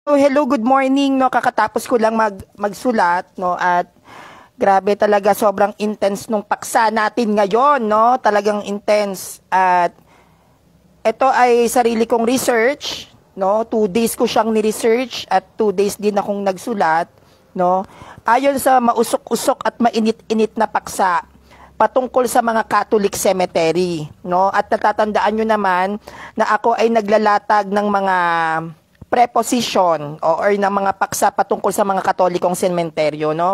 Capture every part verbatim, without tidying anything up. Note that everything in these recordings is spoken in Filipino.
So, hello, good morning, no. Kakatapos ko lang mag magsulat, no, at grabe talaga, sobrang intense nung paksa natin ngayon, no. Talagang intense. At ito ay sarili kong research, no. Two days ko siyang ni-research at two days din akong nagsulat, no. Ayon sa mausok-usok at mainit-init na paksa patungkol sa mga Catholic cemetery, no. At natatandaan nyo naman na ako ay naglalatag ng mga preposition o or ng mga paksa patungkol sa mga Katolikong sementeryo, no?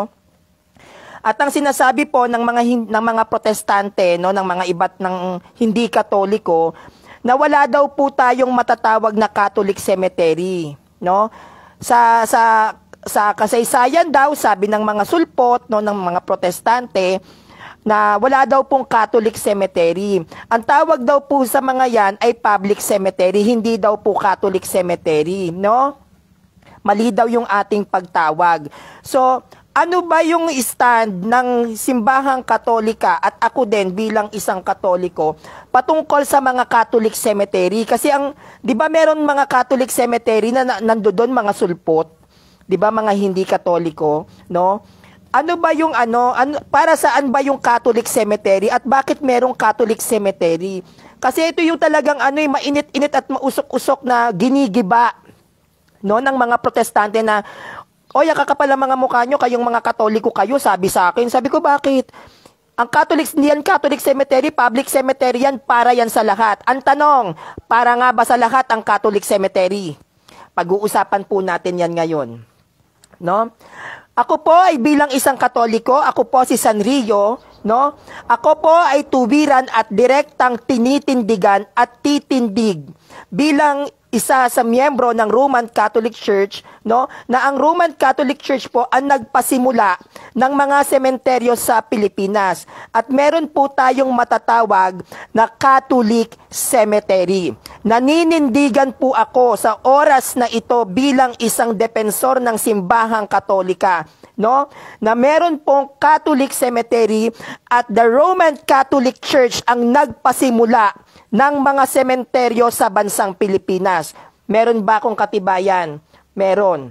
At ang sinasabi po ng mga ng mga protestante, no, ng mga iba't ng hindi Katoliko, na wala daw po tayong matatawag na Catholic cemetery, no? Sa sa sa kasaysayan daw, sabi ng mga sulpot, no, ng mga protestante, na wala daw pong Catholic cemetery. Ang tawag daw po sa mga yan ay public cemetery, hindi daw po Catholic cemetery, no? Mali daw yung ating pagtawag. So, ano ba yung stand ng simbahang Katolika at ako din bilang isang Katoliko patungkol sa mga Catholic cemetery? Kasi ang, di ba meron mga Catholic cemetery na, na nandoon mga sulpot, di ba mga hindi Katoliko, no? Ano ba yung ano, ano, para saan ba yung Catholic cemetery at bakit merong Catholic cemetery? Kasi ito yung talagang ano, yung mainit-init at mausok-usok na ginigiba, no, ng mga protestante na, oy, kakapal ang mga mukha nyo, kayong mga Katoliko kayo, sabi sa akin. Sabi ko, bakit? Ang Catholic, yan Catholic cemetery, public cemetery yan, para yan sa lahat. Ang tanong, para nga ba sa lahat ang Catholic cemetery? Pag-uusapan po natin yan ngayon, no? Ako po ay bilang isang Katoliko, ako po si San Rio, no? Ako po ay tuwiran at direktang tinitindigan at titindig bilang isa sa miyembro ng Roman Catholic Church, no? Na ang Roman Catholic Church po ang nagpasimula ng mga sementeryo sa Pilipinas. At meron po tayong matatawag na Catholic Cemetery. Naninindigan po ako sa oras na ito bilang isang depensor ng simbahang Katolika, no? Na meron pong Catholic Cemetery at the Roman Catholic Church ang nagpasimula ng mga sementeryo sa bansang Pilipinas. Meron ba akong katibayan? Meron.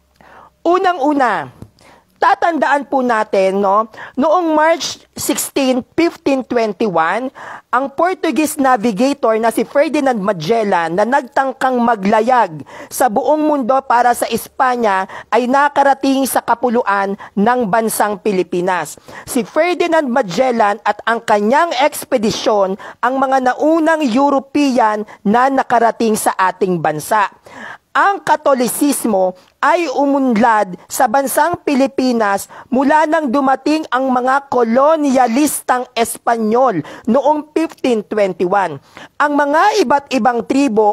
Unang-una, tatandaan po natin, no, noong March sixteenth, fifteen twenty-one, ang Portuguese navigator na si Ferdinand Magellan na nagtangkang maglayag sa buong mundo para sa Espanya ay nakarating sa kapuluan ng bansang Pilipinas. Si Ferdinand Magellan at ang kanyang ekspedisyon ang mga naunang European na nakarating sa ating bansa. Ang Katolisismo ay umunlad sa bansang Pilipinas mula nang dumating ang mga kolonyalistang Espanyol noong fifteen twenty-one. Ang mga iba't ibang tribo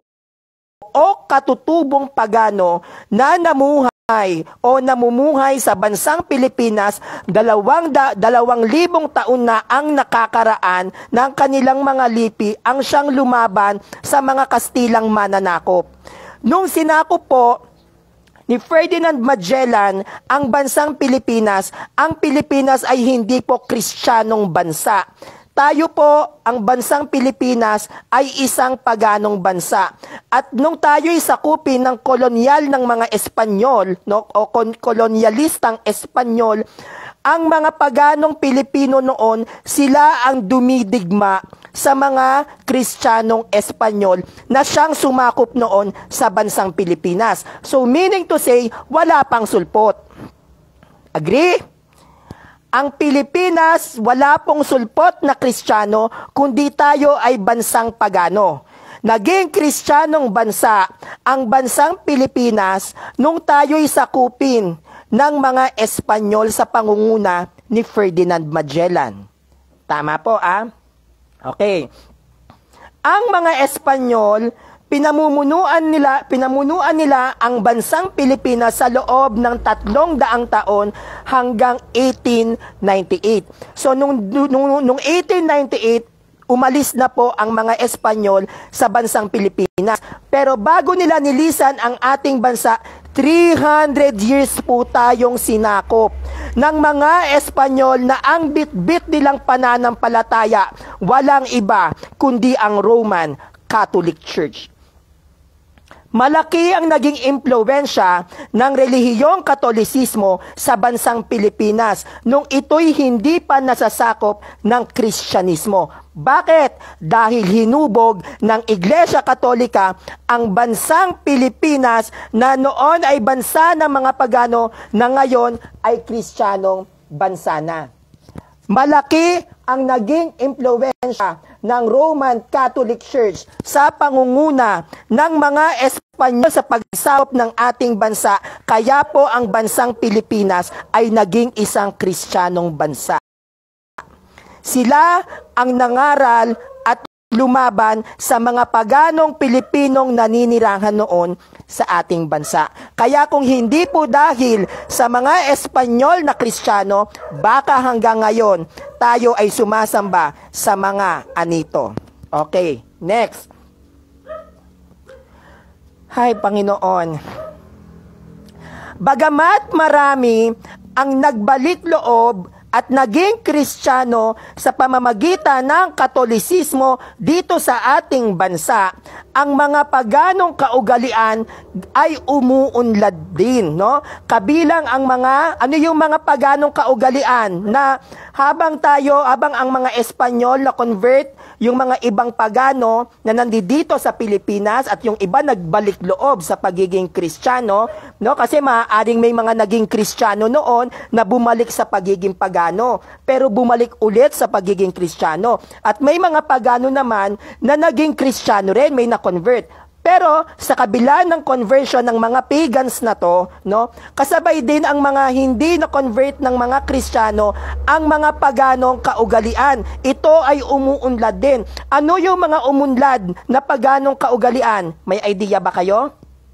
o katutubong pagano na namuhay o namumuhay sa bansang Pilipinas dalawang, da, dalawang libong taon na ang nakakaraan ng kanilang mga lipi ang siyang lumaban sa mga Kastilang mananakop. Nung sinakop po ni Ferdinand Magellan ang bansang Pilipinas, ang Pilipinas ay hindi po Kristiyanong bansa. Tayo po, ang bansang Pilipinas ay isang paganong bansa. At nung tayo ay sakupin ng kolonyal ng mga Espanyol, no, o kolonyalistang Espanyol, ang mga paganong Pilipino noon, sila ang dumidigma sa mga Kristiyanong Espanyol na siyang sumakop noon sa bansang Pilipinas. So meaning to say, wala pang sulpot. Agree? Ang Pilipinas, wala pong sulpot na Kristiyano, kundi tayo ay bansang pagano. Naging Kristiyanong bansa ang bansang Pilipinas nung tayo'y sakupin ng mga Espanyol sa pangunguna ni Ferdinand Magellan. Tama po, ah? Okay. Ang mga Espanyol, pinamumunuan nila, pinamunuan nila ang bansang Pilipinas sa loob ng tatlong daang taon hanggang eighteen ninety-eight. So, nung, nung, nung eighteen ninety-eight, umalis na po ang mga Espanyol sa bansang Pilipinas. Pero bago nila nilisan ang ating bansa, three hundred years po tayong sinakop ng mga Espanyol na ang bit-bit nilang pananampalataya walang iba kundi ang Roman Catholic Church. Malaki ang naging impluwensya ng relihiyong Katolisismo sa bansang Pilipinas nung ito'y hindi pa nasasakop ng Kristyanismo. Bakit? Dahil hinubog ng Iglesia Katolika ang bansang Pilipinas na noon ay bansa ng mga pagano na ngayon ay Kristiyanong bansa na. Malaki ang naging impluwensya ng Roman Catholic Church sa pangunguna ng mga Espanyol sa pagsakop ng ating bansa, kaya po ang bansang Pilipinas ay naging isang Kristiyanong bansa. Sila ang nangaral at lumaban sa mga paganong Pilipinong naninirahan noon sa ating bansa. Kaya kung hindi po dahil sa mga Espanyol na Kristiyano, baka hanggang ngayon tayo ay sumasamba sa mga anito. Okay, next. Hay, Panginoon. Bagamat marami ang nagbalik loob at naging Kristiyano sa pamamagitan ng Katolisismo dito sa ating bansa, ang mga paganong kaugalian ay umuunlad din, no? Kabilang ang mga, ano yung mga paganong kaugalian na habang tayo, habang ang mga Espanyol na convert, yung mga ibang pagano na nandito sa Pilipinas at yung iba nagbalik loob sa pagiging Kristiyano, no? Kasi maaaring may mga naging Kristiyano noon na bumalik sa pagiging pagano, pero bumalik ulit sa pagiging Kristiyano. At may mga pagano naman na naging Kristiyano rin, may na-convert. Pero sa kabila ng conversion ng mga pagans na to, no, kasabay din ang mga hindi na-convert ng mga Kristiyano, ang mga paganong kaugalian. Ito ay umuunlad din. Ano yung mga umunlad na paganong kaugalian? May idea ba kayo?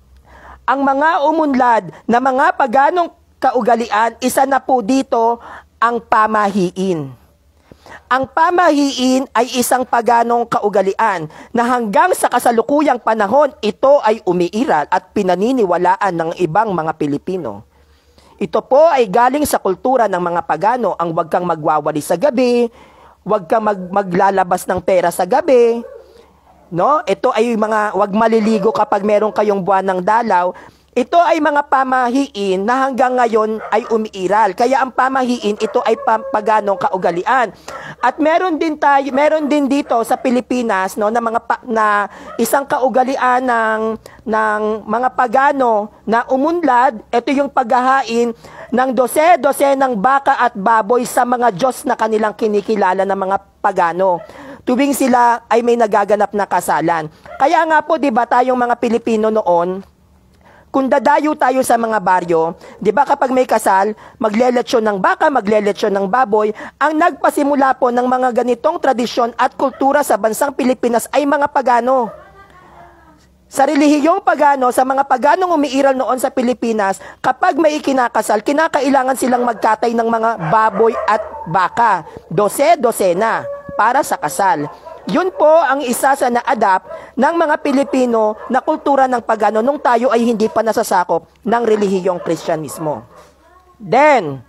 Ang mga umunlad na mga paganong kaugalian, isa na po dito ang pamahiin. Ang pamahiin ay isang paganong kaugalian na hanggang sa kasalukuyang panahon, ito ay umiiral at pinaniniwalaan ng ibang mga Pilipino. Ito po ay galing sa kultura ng mga pagano, ang wag kang magwawali sa gabi, wag kang mag maglalabas ng pera sa gabi, no? Ito ay mga wag maliligo kapag meron kayong buwan ng dalaw. Ito ay mga pamahiin na hanggang ngayon ay umiiral. Kaya ang pamahiin, ito ay paganong kaugalian. At meron din tayo, meron din dito sa Pilipinas, no, na mga pa, na isang kaugalian ng ng mga pagano na umunlad. Ito yung paghahain ng dose-dose ng baka at baboy sa mga Diyos na kanilang kinikilala ng mga pagano, tuwing sila ay may nagaganap na kasalan. Kaya nga po, di ba, tayong mga Pilipino noon, kung dadayo tayo sa mga baryo, di ba kapag may kasal, magleletsyon ng baka, magleletsyon ng baboy, ang nagpasimula po ng mga ganitong tradisyon at kultura sa bansang Pilipinas ay mga pagano. Sa relihiyong pagano, sa mga paganong umiiral noon sa Pilipinas, kapag may ikinakasal, kinakailangan silang magkatay ng mga baboy at baka, dose-dosena, para sa kasal. Yun po ang isa sa na-adapt ng mga Pilipino na kultura ng pagano nung tayo ay hindi pa nasasakop ng relihiyong Kristyanismo. Then,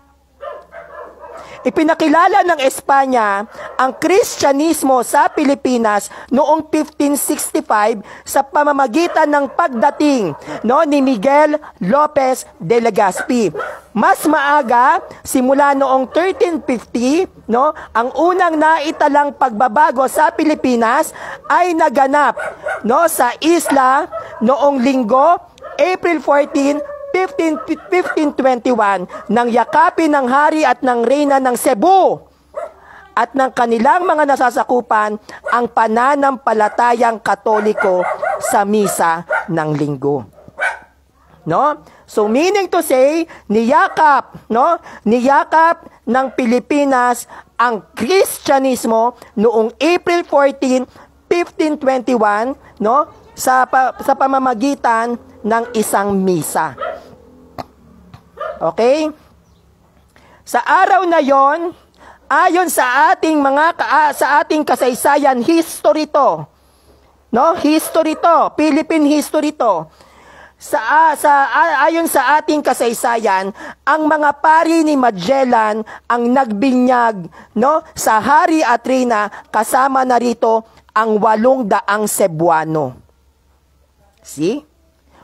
ipinakilala ng Espanya ang Kristyanismo sa Pilipinas noong fifteen sixty-five sa pamamagitan ng pagdating, no, ni Miguel Lopez de Legazpi. Mas maaga, simula noong thirteen fifty, no, ang unang naitalang pagbabago sa Pilipinas ay naganap, no, sa isla noong linggo, April fourteen, fifteen twenty-one, nang yakapin ng hari at ng reyna ng Cebu at ng kanilang mga nasasakupan ang pananampalatayang Katoliko sa misa ng linggo. No? So meaning to say, niyakap, no? Niyakap ng Pilipinas ang Kristyanismo noong April fourteen, fifteen twenty-one, no? Sa pa, sa pamamagitan ng isang misa. Okay? Sa araw na yon, ayon sa ating mga ka, sa ating kasaysayan, history to. No? History to, Philippine history to. Sa sa ayon sa ating kasaysayan, ang mga pari ni Magellan ang nagbinyag, no, sa hari at reyna, kasama na rito ang walong daang Cebuano. See?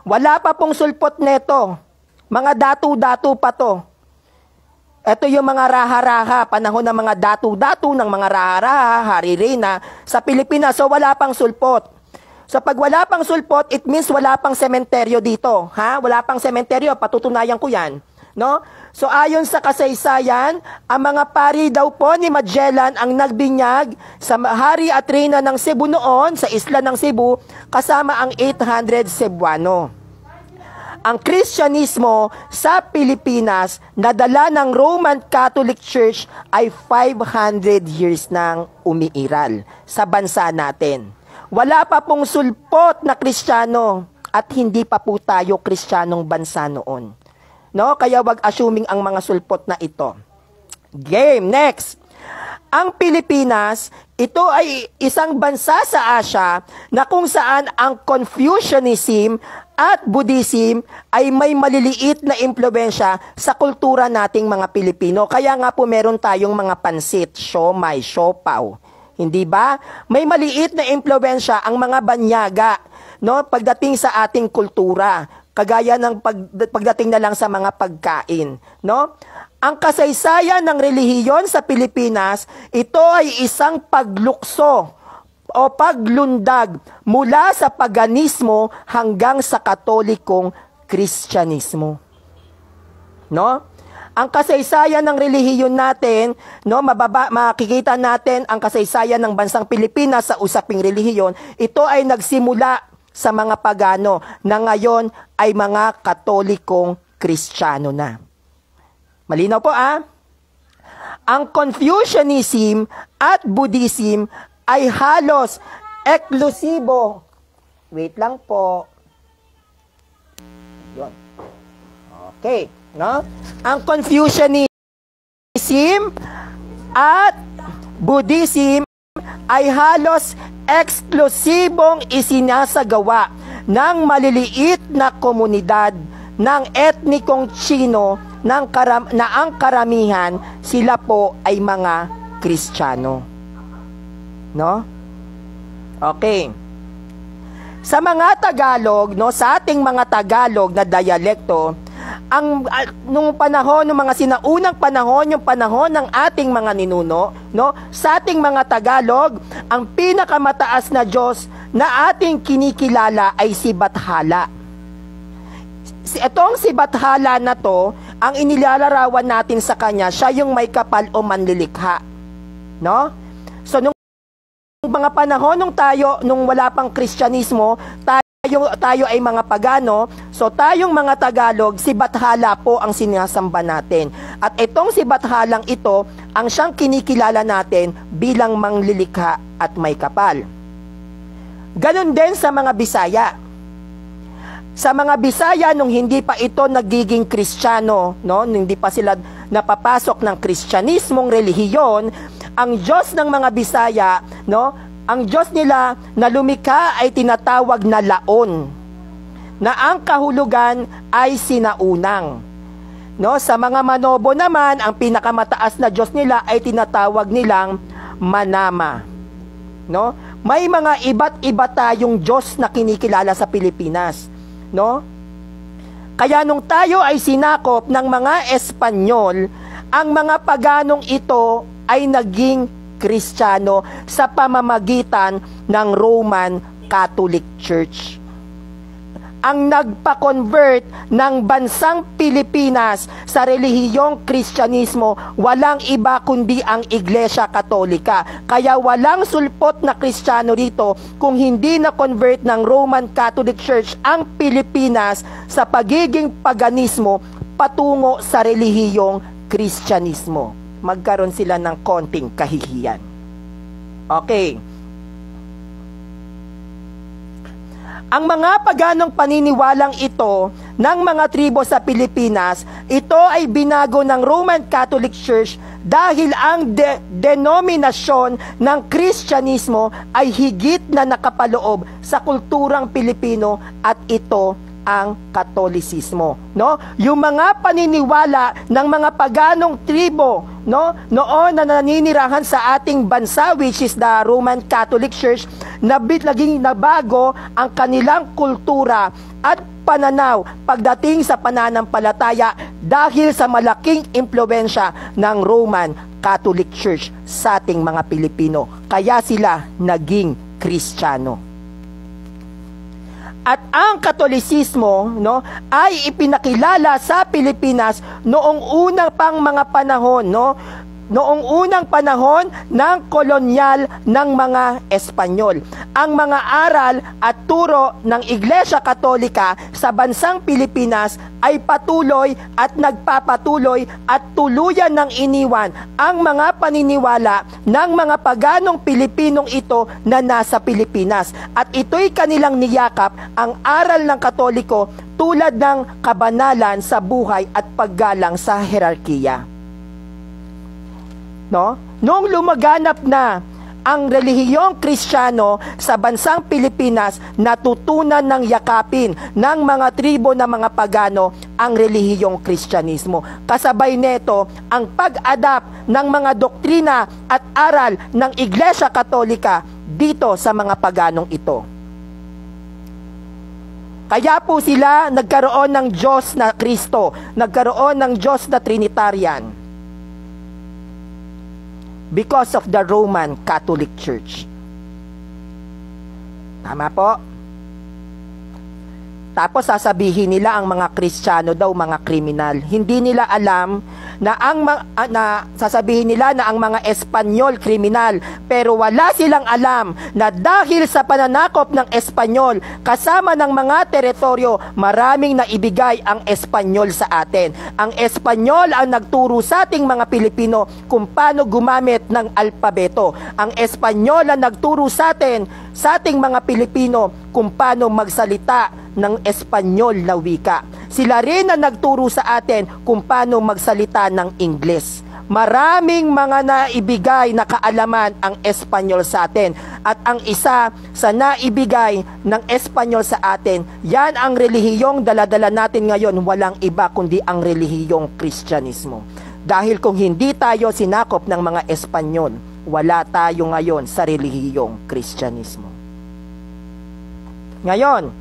Wala pa pong sulpot neto. Mga datu-datu pa to. Ito yung mga raha-raha, panahon ng mga datu-datu, ng mga raha-raha, hari reyna sa Pilipinas. So wala pang sulpot. So pag wala pang sulpot, it means wala pang sementeryo dito. Ha? Wala pang sementeryo, patutunayan ko yan. No? So ayon sa kasaysayan, ang mga pari daw po ni Magellan ang nagbinyag sa hari at reyna ng Cebu noon, sa isla ng Cebu, kasama ang eight hundred Cebuano. Ang Kristyanismo sa Pilipinas, nadala ng Roman Catholic Church, ay five hundred years nang umiiral sa bansa natin. Wala pa pong sulpot na Kristiyano at hindi pa po tayo Kristiyanong bansa noon. No? Kaya wag assuming ang mga sulpot na ito. Game, next. Ang Pilipinas, ito ay isang bansa sa Asia na kung saan ang Confucianism at Buddhism ay may maliliit na impluwensya sa kultura nating mga Pilipino. Kaya nga po meron tayong mga pansit, siomai, siopaw. Hindi ba? May maliit na impluwensya ang mga banyaga, no, pagdating sa ating kultura. Kagaya ng pag, pagdating na lang sa mga pagkain, no? Ang kasaysayan ng relihiyon sa Pilipinas, ito ay isang paglukso o paglundag mula sa paganismo hanggang sa katolikong Kristyanismo. No? Ang kasaysayan ng relihiyon natin, no, mababa, makikita natin ang kasaysayan ng bansang Pilipinas sa usaping relihiyon, ito ay nagsimula sa mga pagano na ngayon ay mga katolikong Kristiyano na. Malinaw po ah. Ang Confucianism at Buddhism ay halos eksklusibo. Wait lang po. Yun. Okay, no? Ang Confucianism at Buddhism ay halos eksklusibong isinasagawa ng maliliit na komunidad ng etnikong Chino ng karam- na ang karamihan sila po ay mga Kristiyano. No? Okay. Sa mga Tagalog, no, sa ating mga Tagalog na dialekto, ang uh, nung panahon ng mga sinaunang panahon, yung panahon ng ating mga ninuno, no, sa ating mga Tagalog, ang pinakamataas na Diyos na ating kinikilala ay si Bathala. Si itong si Bathala na to, ang inilalarawan natin sa kanya, siya yung may kapal o manlilikha. No? So nung mga panahon nung tayo, nung wala pang Kristyanismo, tayo tayo ay mga pagano, so tayong mga Tagalog, si Bathala po ang sinasamba natin. At itong si Bathalang ito, ang siyang kinikilala natin bilang manglilikha at may kapal. Ganon din sa mga Bisaya. Sa mga Bisaya, nung hindi pa ito nagiging Kristiyano, no, nung hindi pa sila napapasok ng Kristyanismong relihiyon, ang Diyos ng mga Bisaya, no, ang Diyos nila na lumikha ay tinatawag na Laon, na ang kahulugan ay sinaunang. No, sa mga Manobo naman, ang pinakamataas na Diyos nila ay tinatawag nilang Manama. No? May mga iba't iba tayong Diyos na kinikilala sa Pilipinas. No? Kaya nung tayo ay sinakop ng mga Espanyol, ang mga paganong ito ay naging Kristiyano sa pamamagitan ng Roman Catholic Church. Ang nagpa-convert ng bansang Pilipinas sa relihiyong Kristyanismo, walang iba kundi ang Iglesia Katolika. Kaya walang sulpot na Kristiyano rito kung hindi na-convert ng Roman Catholic Church ang Pilipinas sa pagiging paganismo patungo sa relihiyong Kristyanismo. Magkaroon sila ng konting kahihiyan. Okay. Ang mga paganong paniniwalang ito ng mga tribo sa Pilipinas, ito ay binago ng Roman Catholic Church dahil ang de- denominasyon ng Kristyanismo ay higit na nakapaloob sa kulturang Pilipino at ito ang Katolisismo, no? Yung mga paniniwala ng mga paganong tribo, no, noon na naninirahan sa ating bansa, which is the Roman Catholic Church, na naging nabago ang kanilang kultura at pananaw pagdating sa pananampalataya dahil sa malaking impluwensya ng Roman Catholic Church sa ating mga Pilipino. Kaya sila naging Kristiyano. At ang Katolisismo, no, ay ipinakilala sa Pilipinas noong unang pang mga panahon, no, noong unang panahon ng kolonyal ng mga Espanyol. Ang mga aral at turo ng Iglesia Katolika sa bansang Pilipinas ay patuloy at nagpapatuloy at tuluyan ng iniwan ang mga paniniwala ng mga paganong Pilipinong ito na nasa Pilipinas. At ito'y kanilang niyakap ang aral ng Katoliko tulad ng kabanalan sa buhay at paggalang sa hierarkiya. No? Noong lumaganap na ang relihiyong Kristiyano sa bansang Pilipinas, natutunan ng yakapin ng mga tribo na mga pagano ang relihiyong Kristyanismo. Kasabay nito ang pag-adapt ng mga doktrina at aral ng Iglesia Katolika dito sa mga paganong ito. Kaya po sila nagkaroon ng Diyos na Kristo, nagkaroon ng Diyos na Trinitarian. Because of the Roman Catholic Church. Tama po? Tapos sasabihin nila ang mga Kristiyano daw mga kriminal. Hindi nila alam na ang na sasabihin nila na ang mga Espanyol kriminal, pero wala silang alam na dahil sa pananakop ng Espanyol kasama ng mga teritoryo, maraming naibigay ang Espanyol sa atin. Ang Espanyol ang nagturo sa ating mga Pilipino kung paano gumamit ng alpabeto. Ang Espanyol ang nagturo sa atin, sa ating mga Pilipino kung paano magsalita ng Espanyol na wika. Sila rin ang nagturo sa atin kung paano magsalita ng Ingles. Maraming mga naibigay na kaalaman ang Espanyol sa atin. At ang isa sa naibigay ng Espanyol sa atin, yan ang relihiyong daladala natin ngayon, walang iba kundi ang relihiyong Kristyanismo. Dahil kung hindi tayo sinakop ng mga Espanyol, wala tayo ngayon sa relihiyong Kristyanismo. Ngayon,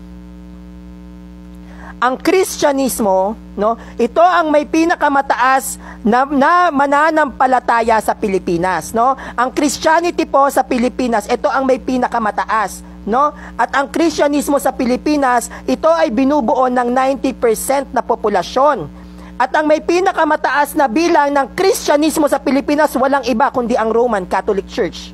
ang Kristyanismo, no, ito ang may pinakamataas na, na mananampalataya sa Pilipinas, no? Ang Christianity po sa Pilipinas, ito ang may pinakamataas, no? At ang Kristyanismo sa Pilipinas, ito ay binubuo ng ninety percent na populasyon. At ang may pinakamataas na bilang ng Kristyanismo sa Pilipinas, walang iba kundi ang Roman Catholic Church.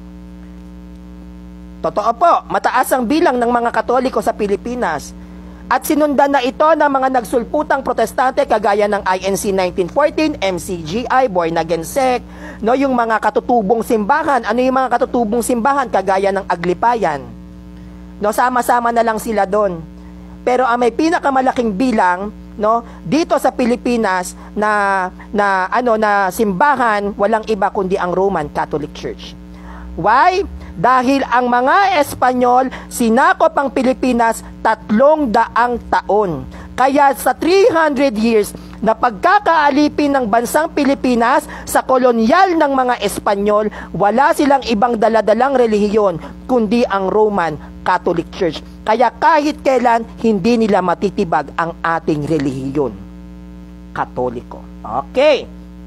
Totoo po, mataas ang bilang ng mga Katoliko sa Pilipinas. At sinundan na ito ng mga nagsulputang protestante kagaya ng I N C nineteen fourteen, M C G I, Born Again Sect, no, yung mga katutubong simbahan. Ano yung mga katutubong simbahan? Kagaya ng Aglipayan. No, sama-sama na lang sila doon. Pero ang may pinakamalaking bilang, no, dito sa Pilipinas na na ano na simbahan, walang iba kundi ang Roman Catholic Church. Why? Dahil ang mga Espanyol sinakop ang Pilipinas tatlong daang taon. Kaya sa three hundred years na pagkakaalipin ng bansang Pilipinas sa kolonyal ng mga Espanyol, wala silang ibang daladalang relihiyon kundi ang Roman Catholic Church. Kaya kahit kailan hindi nila matitibag ang ating relihiyon, Katoliko. Okay.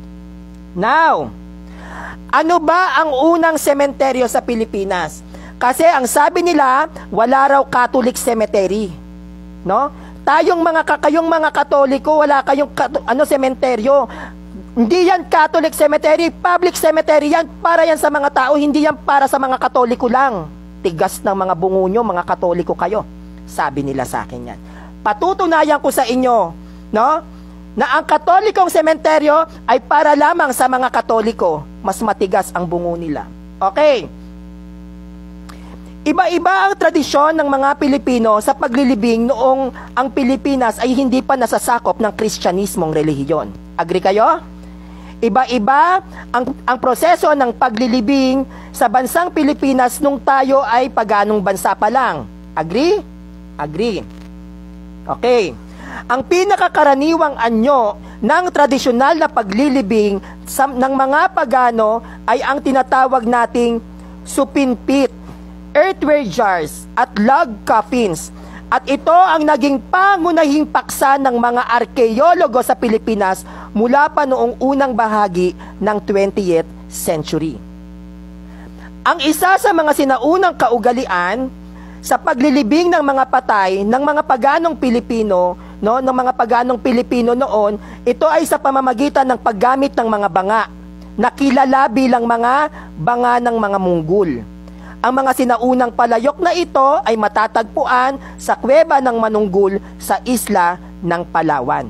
Now, ano ba ang unang sementeryo sa Pilipinas? Kasi ang sabi nila, wala raw Catholic cemetery, no? Tayong mga kayong mga Katoliko, wala kayong ano sementeryo. Hindi yan Catholic cemetery, public cemetery yan, para yan sa mga tao, hindi yan para sa mga Katoliko lang. Tigas ng mga bungo nyo, mga Katoliko kayo. Sabi nila sa akin yan. Patutunayan ko sa inyo, no, na ang Katolikong sementeryo ay para lamang sa mga Katoliko. Mas matigas ang bungo nila. Okay. Iba-iba ang tradisyon ng mga Pilipino sa paglilibing noong ang Pilipinas ay hindi pa nasasakop ng Kristyanismong relihiyon. Agree kayo? Iba-iba ang, ang proseso ng paglilibing sa bansang Pilipinas nung tayo ay paganong bansa pa lang. Agree? Agree. Okay. Ang pinakakaraniwang anyo ng tradisyonal na paglilibing sa, ng mga pagano ay ang tinatawag nating supinpit, earthenware jars at log coffins. At ito ang naging pangunahing paksa ng mga arkeologo sa Pilipinas mula pa noong unang bahagi ng twentieth century. Ang isa sa mga sinaunang kaugalian sa paglilibing ng mga patay ng mga paganong Pilipino, no, ng mga paganong Pilipino noon, ito ay sa pamamagitan ng paggamit ng mga banga na kilala bilang mga banga ng mga munggul. Ang mga sinaunang palayok na ito ay matatagpuan sa kuweba ng Manunggul sa isla ng Palawan.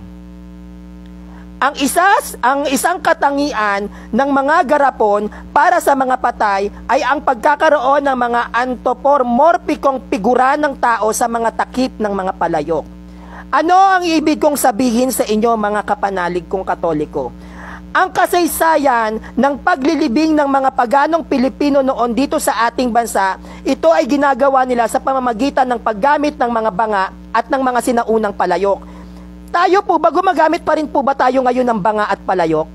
Ang isas, ang isang katangian ng mga garapon para sa mga patay ay ang pagkakaroon ng mga antropomorphikong figura ng tao sa mga takip ng mga palayok. Ano ang ibig kong sabihin sa inyo, mga kapanalig kong Katoliko? Ang kasaysayan ng paglilibing ng mga paganong Pilipino noon dito sa ating bansa, ito ay ginagawa nila sa pamamagitan ng paggamit ng mga banga at ng mga sinaunang palayok. Tayo po ba, gumagamit pa rin po ba tayo ngayon ng banga at palayok?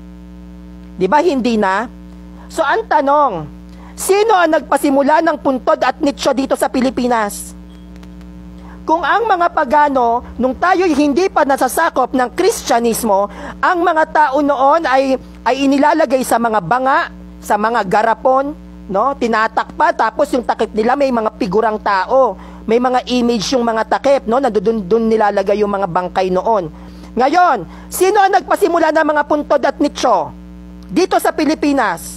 Di ba hindi na? So ang tanong, sino ang nagpasimula ng puntod at nitsyo dito sa Pilipinas? Kung ang mga pagano, nung tayo hindi pa nasasakop ng Kristyanismo, ang mga tao noon ay, ay inilalagay sa mga banga, sa mga garapon, no? Tinatakpa, tapos yung takip nila may mga figurang tao, may mga image yung mga takip, no? Nadudun dun nilalagay yung mga bangkay noon. Ngayon, sino ang nagpasimula ng mga puntod at nitsyo dito sa Pilipinas?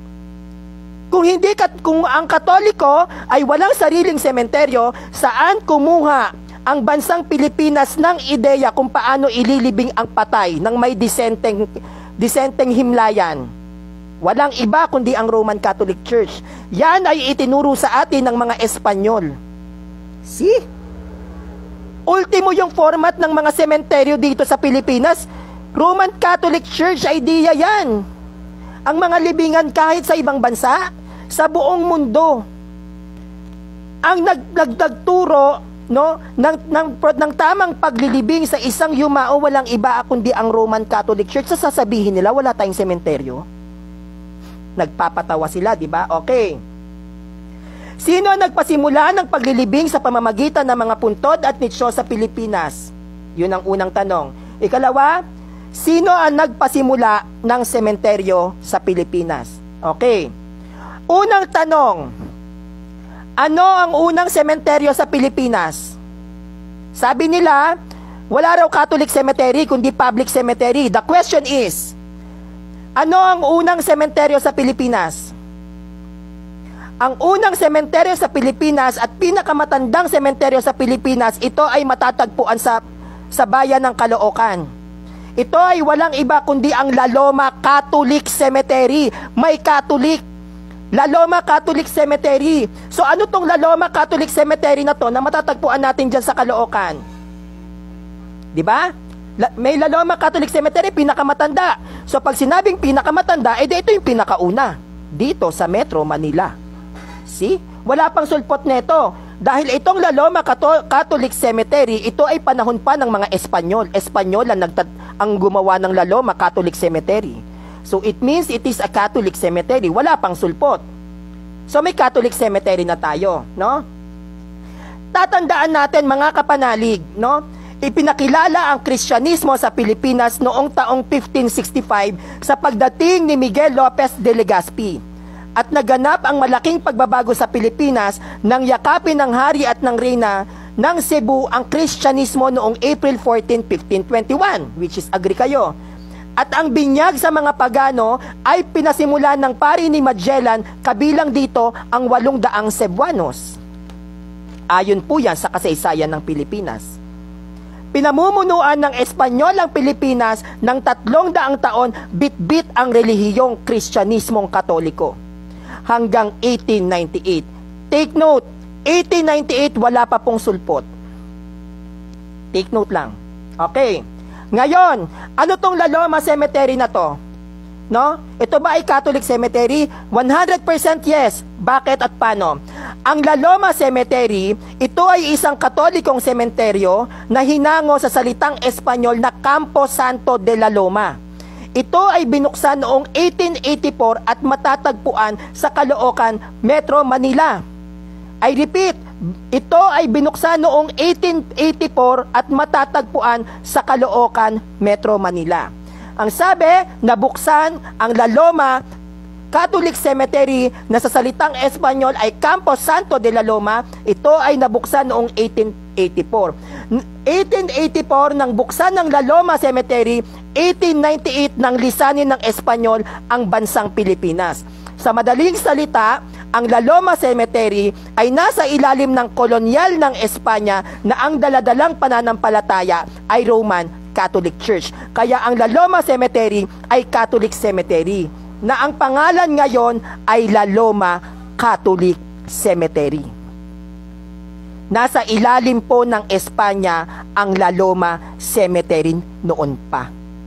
Kung hindi kung ang Katoliko ay walang sariling sementeryo, saan kumuha ang bansang Pilipinas ng ideya kung paano ililibing ang patay ng may disenteng disenteng himlayan? Walang iba kundi ang Roman Catholic Church. Yan ay itinuro sa atin ng mga Espanyol. See? Ultimo yung format ng mga sementeryo dito sa Pilipinas, Roman Catholic Church idea yan. Ang mga libingan kahit sa ibang bansa, sa buong mundo, ang nagdagturo, no, ng, ng, ng tamang paglilibing sa isang yumao, walang iba kundi ang Roman Catholic Church. Sa sasabihin nila, wala tayong sementeryo. Nagpapatawa sila, di ba? Okay. Sino ang nagpasimula ng paglilibing sa pamamagitan ng mga puntod at nitsyo sa Pilipinas? Yun ang unang tanong. Ikalawa, sino ang nagpasimula ng sementeryo sa Pilipinas? Okay. Unang tanong, ano ang unang sementeryo sa Pilipinas? Sabi nila, wala raw Catholic cemetery kundi public cemetery. The question is, ano ang unang sementeryo sa Pilipinas? Ang unang sementeryo sa Pilipinas at pinakamatandang sementeryo sa Pilipinas, ito ay matatagpuan sa, sa bayan ng Caloocan. Ito ay walang iba kundi ang La Loma Catholic Cemetery. May Catholic. La Loma Catholic Cemetery. So ano tong La Loma Catholic Cemetery na to na matatagpuan natin dyan sa Caloocan? Di ba? La, may La Loma Catholic Cemetery, pinakamatanda. So pag sinabing pinakamatanda, edi ito yung pinakauna dito sa Metro Manila. See? Wala pang sulpot neto. Dahil itong La Loma Catholic Cemetery, ito ay panahon pa ng mga Espanyol. Espanyol ang, nagtat- ang gumawa ng La Loma Catholic Cemetery. So it means it is a Catholic cemetery. Wala pang sulpot. So may Catholic cemetery na tayo, no? Tatandaan natin, mga kapanalig, no? Ipinakilala ang Kristyanismo sa Pilipinas noong taong fifteen sixty-five sa pagdating ni Miguel Lopez de Legazpi. At naganap ang malaking pagbabago sa Pilipinas nang yakapin ng hari at ng reyna ng Cebu ang Kristyanismo noong April fourteenth, fifteen twenty-one, which is agree kayo. At ang binyag sa mga pagano ay pinasimulan ng pari ni Magellan, kabilang dito ang walong daang Cebuanos. Ayon po yan sa kasaysayan ng Pilipinas. Pinamumunuan ng Espanyol ang Pilipinas ng tatlong daang taon, bit-bit ang relihiyong Kristyanismong Katoliko. Hanggang eighteen ninety-eight. Take note, eighteen ninety-eight wala pa pong sulpot. Take note lang. Okay. Ngayon, ano tong La Loma Cemetery na to? No? Ito ba ay Catholic Cemetery? one hundred percent yes. Bakit at paano? Ang La Loma Cemetery, ito ay isang Katolikong sementeryo na hinango sa salitang Espanyol na Campo Santo de la Loma. Ito ay binuksan noong eighteen eighty-four at matatagpuan sa Caloocan, Metro Manila. I repeat, Ito ay binuksan noong eighteen eighty-four at matatagpuan sa Caloocan, Metro Manila. Ang sabi, nabuksan ang La Loma Catholic Cemetery na sa salitang Espanyol ay Campo Santo de la Loma. Ito ay nabuksan noong eighteen eighty-four. eighteen eighty-four nang buksan ng La Loma Cemetery, eighteen ninety-eight nang lisanin ng Espanyol ang bansang Pilipinas. Sa madaling salita, ang La Loma Cemetery ay nasa ilalim ng kolonyal ng Espanya na ang daladalang pananampalataya ay Roman Catholic Church. Kaya ang La Loma Cemetery ay Catholic Cemetery, na ang pangalan ngayon ay La Loma Catholic Cemetery. Nasa ilalim po ng Espanya ang La Loma Cemetery noon pa.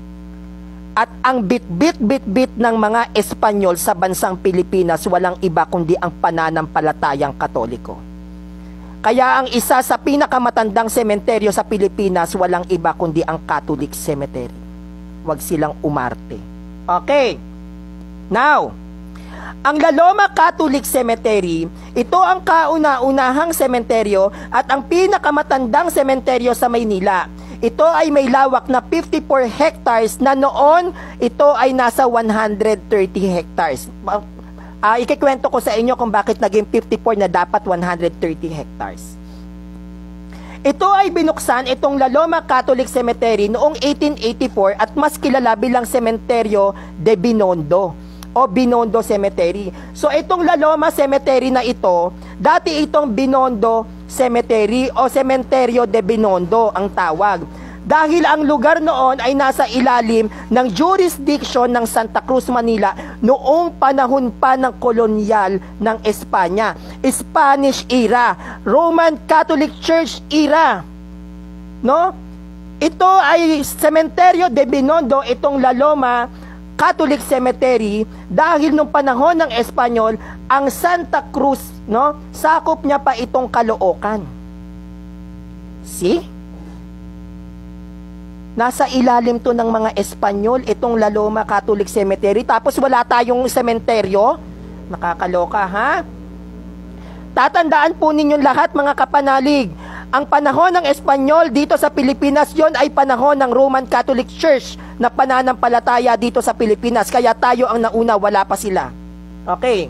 At ang bit-bit-bit-bit ng mga Espanyol sa bansang Pilipinas walang iba kundi ang pananampalatayang Katoliko. Kaya ang isa sa pinakamatandang sementeryo sa Pilipinas walang iba kundi ang Catholic Cemetery. Huwag silang umarte. Okay. Now, ang La Loma Catholic Cemetery, ito ang kauna-unahang sementeryo at ang pinakamatandang sementeryo sa Maynila. Ito ay may lawak na fifty-four hectares na noon ito ay nasa one hundred thirty hectares. Uh, ikikwento ko sa inyo kung bakit naging fifty-four na dapat one hundred thirty hectares. Ito ay binuksan, itong La Loma Catholic Cemetery noong eighteen eighty-four at mas kilala bilang Sementeryo de Binondo o Binondo Cemetery. So itong La Loma Cemetery na ito, dati itong Binondo Cemetery o Sementeryo de Binondo ang tawag. Dahil ang lugar noon ay nasa ilalim ng jurisdiction ng Santa Cruz, Manila noong panahon pa ng kolonyal ng Espanya. Spanish era, Roman Catholic Church era. No? Ito ay Sementeryo de Binondo, itong La Loma Catholic Cemetery, dahil nung panahon ng Espanyol, ang Santa Cruz, no, sakop niya pa itong Caloocan. See? Nasa ilalim to ng mga Espanyol, itong La Loma Catholic Cemetery, tapos wala tayong sementeryo. Nakakaloka, ha? Tatandaan po ninyong lahat, mga kapanalig, ang panahon ng Espanyol dito sa Pilipinas, yon ay panahon ng Roman Catholic Church na pananampalataya dito sa Pilipinas. Kaya tayo ang nauna, wala pa sila. Okay.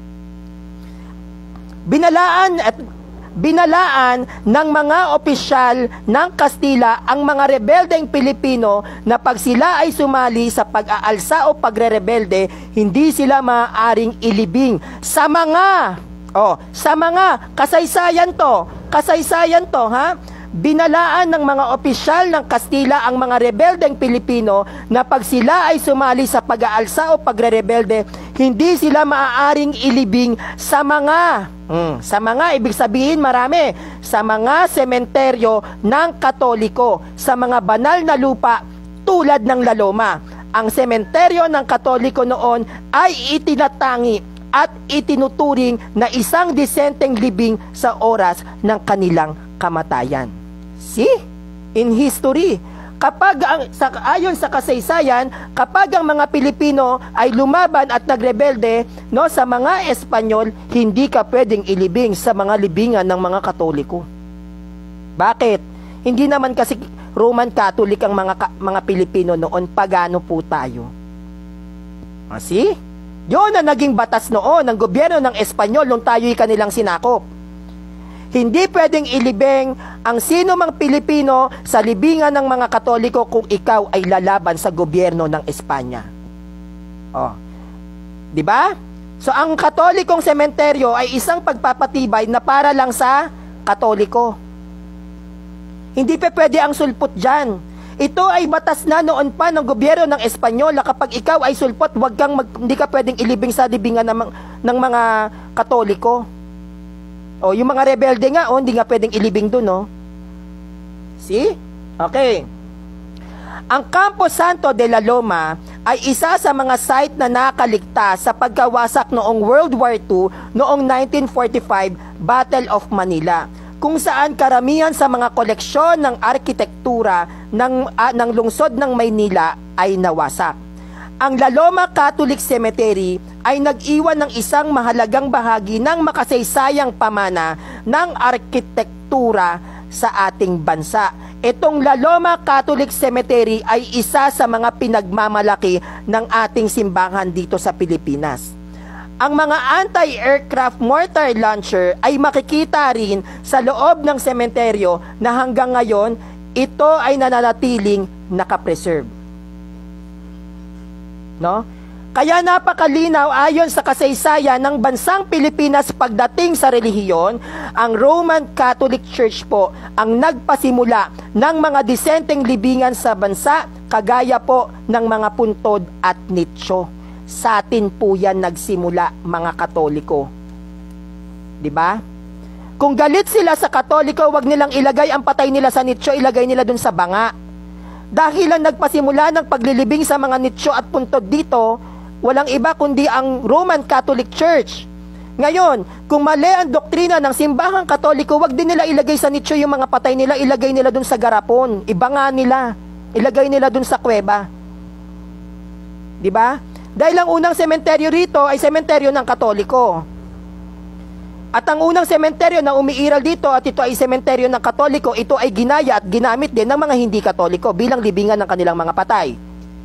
Binalaan at binalaan ng mga opisyal ng Kastila ang mga rebeldeng Pilipino na pag sila ay sumali sa pag-aalsa o pagre-rebelde, hindi sila maaaring ilibing sa mga oh, sa mga kasaysayan to, kasaysayan to, ha? Binalaan ng mga opisyal ng Kastila ang mga rebeldeng Pilipino na pag sila ay sumali sa pag-aalsa o pagre-rebelde, hindi sila maaaring ilibing sa mga mm, sa mga, ibig sabihin marami, sa mga sementeryo ng Katoliko, sa mga banal na lupa tulad ng La Loma. Ang sementeryo ng Katoliko noon ay itinatangi at itinuturing na isang disenteng libing sa oras ng kanilang kamatayan. See? In history, kapag ang, sa, ayon sa kasaysayan, kapag ang mga Pilipino ay lumaban at nagrebelde, no, sa mga Espanyol, hindi ka pwedeng ilibing sa mga libingan ng mga Katoliko. Bakit? Hindi naman kasi Roman Catholic ang mga, mga Pilipino noon, pagano po tayo. Ah, see? Yun ang naging batas noon ng gobyerno ng Espanyol nung tayo'y kanilang sinakop. Hindi pwedeng ilibing ang sino mang Pilipino sa libingan ng mga Katoliko kung ikaw ay lalaban sa gobyerno ng Espanya. Oh. 'Di ba? So ang Katolikong sementeryo ay isang pagpapatibay na para lang sa Katoliko. Hindi pa pwede ang sulpot diyan. Ito ay batas na noon pa ng gobyerno ng Espanyol na kapag ikaw ay sulpot, wag kang mag, hindi ka pwedeng ilibing sa libingan ng, ng mga Katoliko. O, yung mga rebelde nga, o, hindi nga pwedeng ilibing dun, no? See? Okay. Ang Campo Santo de la Loma ay isa sa mga site na nakaligtas sa pagkawasak noong World War Two noong nineteen forty-five Battle of Manila, kung saan karamihan sa mga koleksyon ng arkitektura ng, uh, ng lungsod ng Maynila ay nawasak. Ang La Loma Catholic Cemetery ay nag-iwan ng isang mahalagang bahagi ng makasaysayang pamana ng arkitektura sa ating bansa. Itong La Loma Catholic Cemetery ay isa sa mga pinagmamalaki ng ating simbahan dito sa Pilipinas. Ang mga anti-aircraft mortar launcher ay makikita rin sa loob ng sementeryo na hanggang ngayon ito ay nananatiling nakapreserve. No? Kaya napakalinaw ayon sa kasaysayan ng bansang Pilipinas pagdating sa relihiyon, ang Roman Catholic Church po ang nagpasimula ng mga disenteng libingan sa bansa, kagaya po ng mga puntod at nicho. Sa atin po yan nagsimula, mga Katoliko. Di ba? Kung galit sila sa Katoliko, wag nilang ilagay ang patay nila sa nicho, ilagay nila dun sa banga. Dahil ang nagpasimula ng paglilibing sa mga nicho at puntod dito, walang iba kundi ang Roman Catholic Church. Ngayon, kung mali ang doktrina ng simbahang Katoliko, wag din nila ilagay sa nicho yung mga patay nila, ilagay nila dun sa garapon, ibanga nila, ilagay nila dun sa kuweba. Di ba? Dahil ang unang sementeryo rito ay sementeryo ng Katoliko. At ang unang sementeryo na umiiral dito at ito ay sementeryo ng Katoliko, ito ay ginaya at ginamit din ng mga hindi Katoliko bilang libingan ng kanilang mga patay.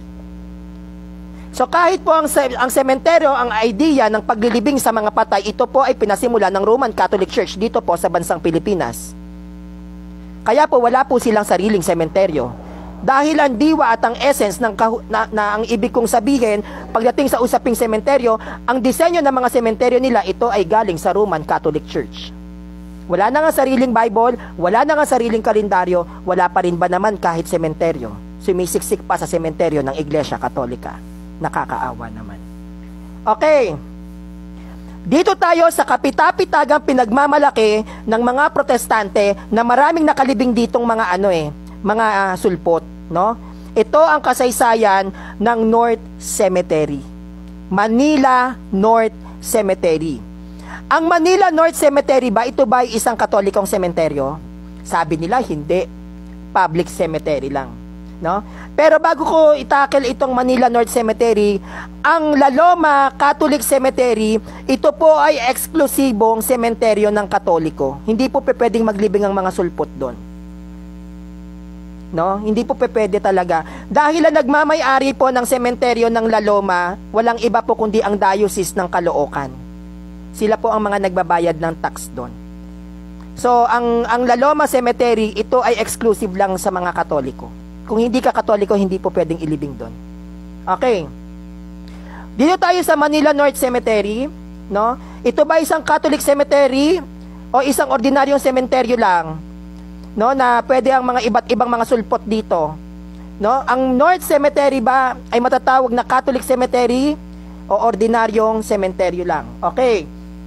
So kahit po ang, ang sementeryo, ang idea ng paglilibing sa mga patay, ito po ay pinasimula ng Roman Catholic Church dito po sa bansang Pilipinas. Kaya po wala po silang sariling sementeryo. Dahil ang diwa at ang essence ng na, na ang ibig kong sabihin pagdating sa usaping sementeryo, ang disenyo ng mga sementeryo nila, ito ay galing sa Roman Catholic Church. Wala na nga sariling Bible, wala na nga sariling kalendaryo, wala pa rin ba naman kahit sementeryo? Sumisiksik pa sa sementeryo ng Iglesia Katolika. Nakakaawa naman. Okay. Dito tayo sa kapitapitagang pinagmamalaki ng mga protestante na maraming nakalibing ditong mga ano eh, mga uh, sulpot, no? Ito ang kasaysayan ng North Cemetery. Manila North Cemetery. Ang Manila North Cemetery ba, ito ba ay isang Katolikong sementeryo? Sabi nila, hindi. Public cemetery lang. No? Pero bago ko itakel itong Manila North Cemetery, ang La Loma Catholic Cemetery, ito po ay eksklusibong sementeryo ng Katoliko. Hindi po pwedeng maglibing ang mga sulpot doon. No? Hindi po pwede talaga. Dahil ang nagmamay-ari po ng sementeryo ng La Loma, walang iba po kundi ang Diocese ng Caloocan. Sila po ang mga nagbabayad ng tax doon. So, ang, ang La Loma Cemetery, ito ay exclusive lang sa mga Katoliko. Kung hindi ka Katoliko, hindi po pwedeng ilibing doon. Okay. Dito tayo sa Manila North Cemetery, no? Ito ba isang Catholic cemetery o isang ordinaryong sementeryo lang, no? Na pwede ang mga iba't ibang mga sulpot dito, no? Ang North Cemetery ba ay matatawag na Catholic cemetery o ordinaryong sementeryo lang? Okay.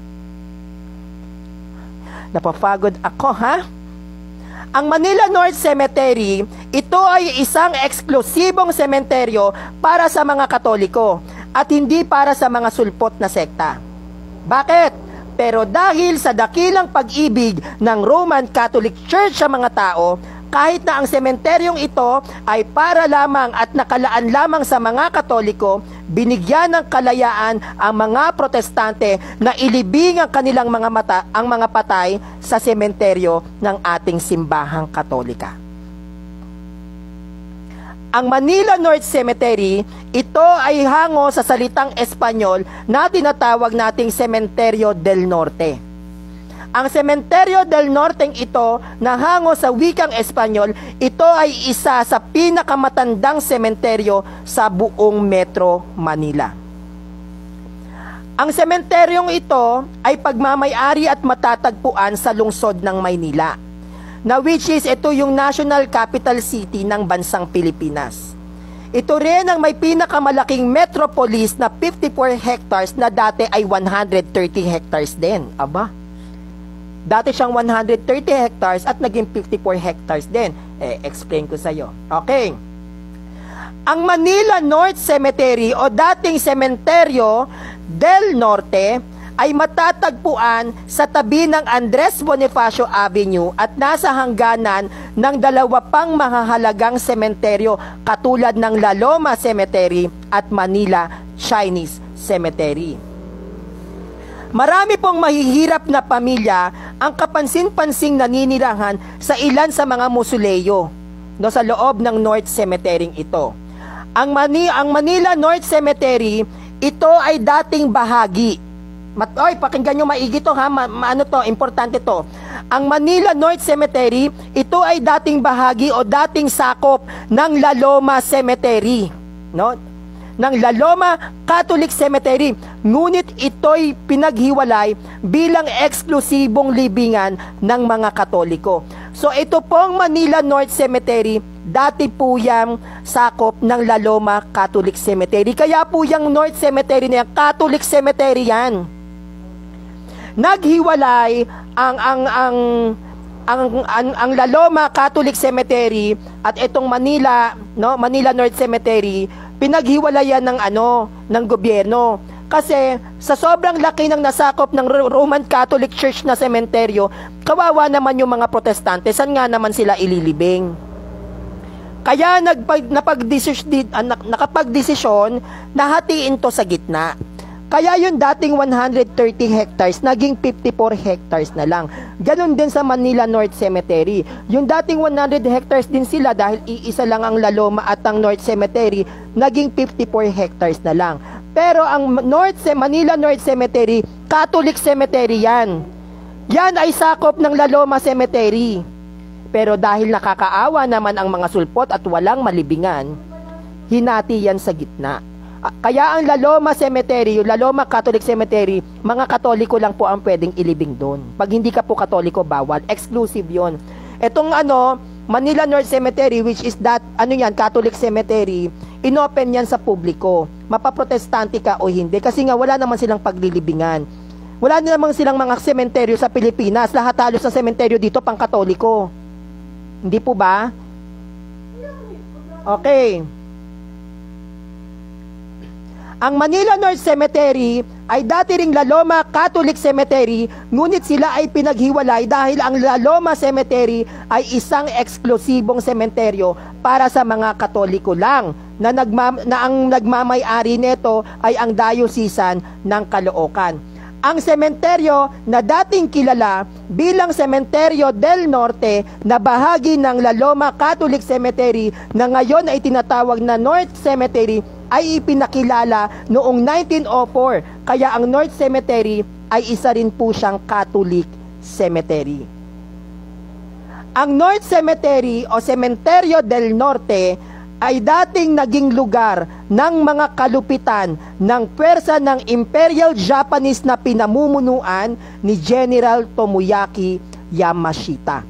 Napapagod ako, ha? Ang Manila North Cemetery, ito ay isang eksklusibong sementeryo para sa mga Katoliko at hindi para sa mga sulpot na sekta. Bakit? Pero dahil sa dakilang pag-ibig ng Roman Catholic Church sa mga tao, kahit na ang sementeryong ito ay para lamang at nakalaan lamang sa mga Katoliko, binigyan ng kalayaan ang mga protestante na ilibing ang kanilang mga mata, ang mga patay sa sementeryo ng ating simbahang Katolika. Ang Manila North Cemetery, ito ay hango sa salitang Espanyol na tinatawag nating Cementerio del Norte. Ang Cementerio del Norte ito, na hango sa wikang Espanyol, ito ay isa sa pinakamatandang sementeryo sa buong Metro Manila. Ang sementeryong ito ay pagmamay-ari at matatagpuan sa lungsod ng Maynila, na which is ito yung national capital city ng bansang Pilipinas. Ito rin ang may pinakamalaking metropolis na fifty-four hectares na dati ay one hundred thirty hectares din. Aba, dati siyang one hundred thirty hectares at naging fifty-four hectares din. Eh, explain ko sa iyo. Okay. Ang Manila North Cemetery o dating Cementerio del Norte ay matatagpuan sa tabi ng Andres Bonifacio Avenue at nasa hangganan ng dalawa pang mahahalagang sementeryo katulad ng La Loma Cemetery at Manila Chinese Cemetery. Marami pong mahihirap na pamilya ang kapansin-pansing naninirahan sa ilan sa mga mausoleo, no, sa loob ng North Cemetery ito. Ang, Mani ang Manila North Cemetery, ito ay dating bahagi. Mat Oy, pakinggan nyo maigi to ha, ma ma ano to, importante to. Ang Manila North Cemetery, ito ay dating bahagi o dating sakop ng La Loma Cemetery, no? Ng La Loma Catholic Cemetery. Ngunit ito'y pinaghiwalay bilang eksklusibong libingan ng mga Katoliko. So ito pong Manila North Cemetery, dati po yang sakop ng La Loma Catholic Cemetery. Kaya po yung North Cemetery na yan, Catholic Cemetery yan. Naghiwalay ang ang ang ang ang, ang La Loma Catholic Cemetery at itong Manila, no, Manila North Cemetery, pinaghiwalayan ng ano, ng gobyerno. Kasi sa sobrang laki ng nasakop ng Roman Catholic Church na sementeryo, kawawa naman yung mga protestante, saan nga naman sila ililibing? Kaya nagpag, napagdesisyon, nakapagdesisyon na hatiin to sa gitna. Kaya yung dating one hundred thirty hectares, naging fifty-four hectares na lang. Ganon din sa Manila North Cemetery. Yung dating one hundred hectares din sila dahil iisa lang ang La Loma at ang North Cemetery, naging fifty-four hectares na lang. Pero ang North Manila North Cemetery, Catholic Cemetery yan. Yan ay sakop ng La Loma Cemetery. Pero dahil nakakaawa naman ang mga sulpot at walang malibingan, hinati yan sa gitna. Kaya ang La Loma Cemetery, yung La Loma Catholic Cemetery, mga Katoliko lang po ang pwedeng ilibing doon. Pag hindi ka po Katoliko, bawal. Exclusive yon. Etong ano, Manila North Cemetery, which is that, ano yan, Catholic Cemetery, inopen yan sa publiko. Mapaprotestante ka o hindi. Kasi nga wala naman silang paglilibingan. Wala naman silang mga sementeryo sa Pilipinas. Lahat halos ng sementeryo dito pang Katoliko. Hindi po ba? Okay. Ang Manila North Cemetery ay dati ring La Loma Catholic Cemetery, ngunit sila ay pinaghiwalay dahil ang La Loma Cemetery ay isang eksklusibong sementeryo para sa mga Katoliko lang, na, nagma na ang nagmamay-ari nito ay ang Diocesan ng Caloocan. Ang sementeryo na dating kilala bilang Sementeryo del Norte na bahagi ng La Loma Catholic Cemetery na ngayon ay tinatawag na North Cemetery ay ipinakilala noong nineteen oh four. Kaya ang North Cemetery ay isa rin po siyang Catholic Cemetery. Ang North Cemetery o Sementeryo del Norte ay dating naging lugar ng mga kalupitan ng pwersa ng Imperial Japanese na pinamumunuan ni General Tomoyaki Yamashita.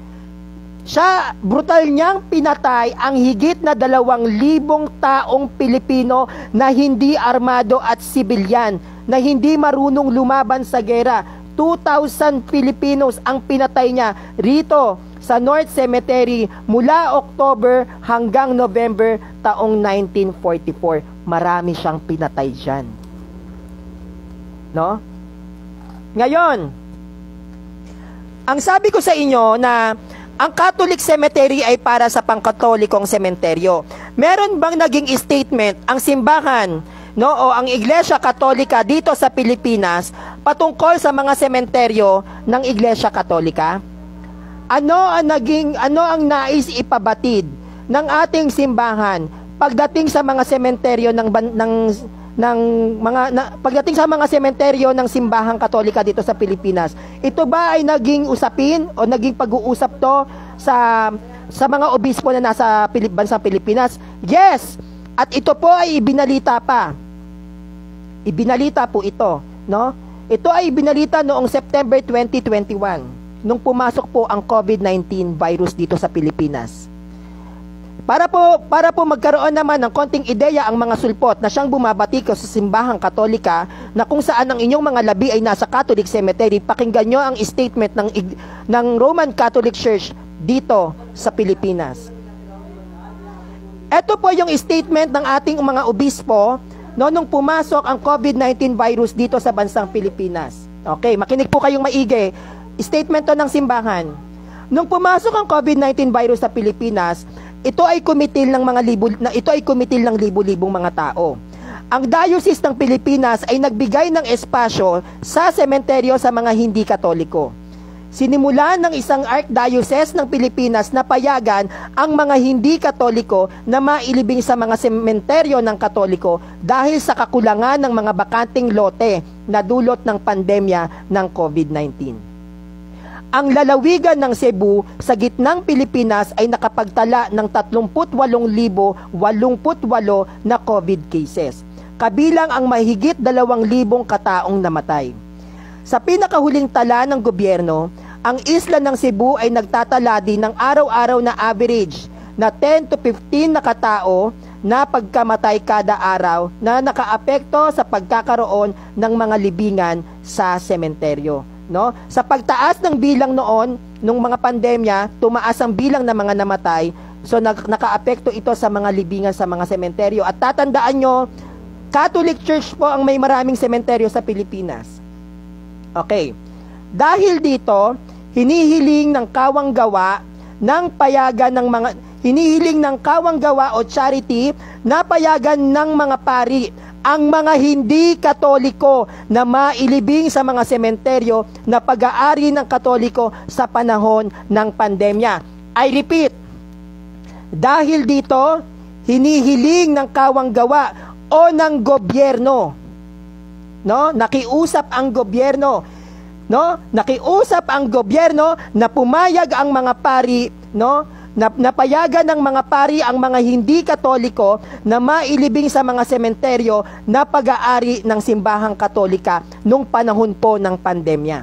Siya, brutal niyang pinatay ang higit na dalawang libong taong Pilipino na hindi armado at sibilyan, na hindi marunong lumaban sa gera. two thousand Filipinos ang pinatay niya rito sa North Cemetery mula October hanggang November taong nineteen forty-four. Marami siyang pinatay dyan. No? Ngayon, ang sabi ko sa inyo na ang Catholic Cemetery ay para sa pangkatolikong sementeryo. Meron bang naging statement ang simbahan, no, o ang Iglesia Katolika dito sa Pilipinas patungkol sa mga sementeryo ng Iglesia Katolika? Ano ang naging ano ang nais ipabatid ng ating simbahan pagdating sa mga sementeryo ng ng ng mga na, pagdating sa mga sementeryo ng simbahang Katolika dito sa Pilipinas? Ito ba ay naging usapin o naging pag-uusap to sa sa mga obispo na nasa Pilip, bansang Pilipinas? Yes. At ito po ay ibinalita pa. Ibinalita po ito, no? Ito ay ibinalita noong September twenty twenty-one nung pumasok po ang COVID nineteen virus dito sa Pilipinas. Para po, para po magkaroon naman ng konting ideya ang mga sulpot na siyang bumabatiko sa simbahang Katolika na kung saan ang inyong mga labi ay nasa Catholic Cemetery, pakinggan nyo ang statement ng, ng Roman Catholic Church dito sa Pilipinas. Ito po yung statement ng ating mga obispo no, nung pumasok ang COVID nineteen virus dito sa bansang Pilipinas. Okay, makinig po kayong maigi. Statement to ng simbahan. Nung pumasok ang COVID nineteen virus sa Pilipinas, ito ay kumitil ng mga libo na ito ay kumitil ng libo-libong mga tao. Ang Diocese ng Pilipinas ay nagbigay ng espasyo sa sementeryo sa mga hindi Katoliko. Sinimulan ng isang Archdiocese ng Pilipinas na payagan ang mga hindi Katoliko na mailibing sa mga sementeryo ng Katoliko dahil sa kakulangan ng mga bakanting lote na dulot ng pandemya ng COVID nineteen. Ang lalawigan ng Cebu sa gitnang Pilipinas ay nakapagtala ng tatlumpu't walong libo walumput walo na COVID cases, kabilang ang mahigit dalawang libong kataong namatay. Sa pinakahuling tala ng gobyerno, ang isla ng Cebu ay nagtatala din ng araw-araw na average na ten to fifteen na katao na pagkamatay kada araw na nakaapekto sa pagkakaroon ng mga libingan sa sementeryo. No? Sa pagtaas ng bilang noon, nung mga pandemya, tumaas ang bilang ng mga namatay, so nag nakaapekto ito sa mga libingan sa mga sementeryo. At tatandaan nyo, Catholic Church po ang may maraming sementeryo sa Pilipinas. Okay. Dahil dito, hinihiling ng kawang gawa ng payagan ng mga hinihiling ng kawang gawa o charity na payagan ng mga pari ang mga hindi Katoliko na mailibing sa mga sementeryo na pag-aari ng Katoliko sa panahon ng pandemya. I repeat, dahil dito, hinihiling ng kawang gawa o ng gobyerno, no? Nakiusap ang gobyerno, no? Nakiusap ang gobyerno na pumayag ang mga pari, no? Na, napayagan ng mga pari ang mga hindi Katoliko na mailibing sa mga sementeryo na pag-aari ng simbahang Katolika nung panahon po ng pandemya.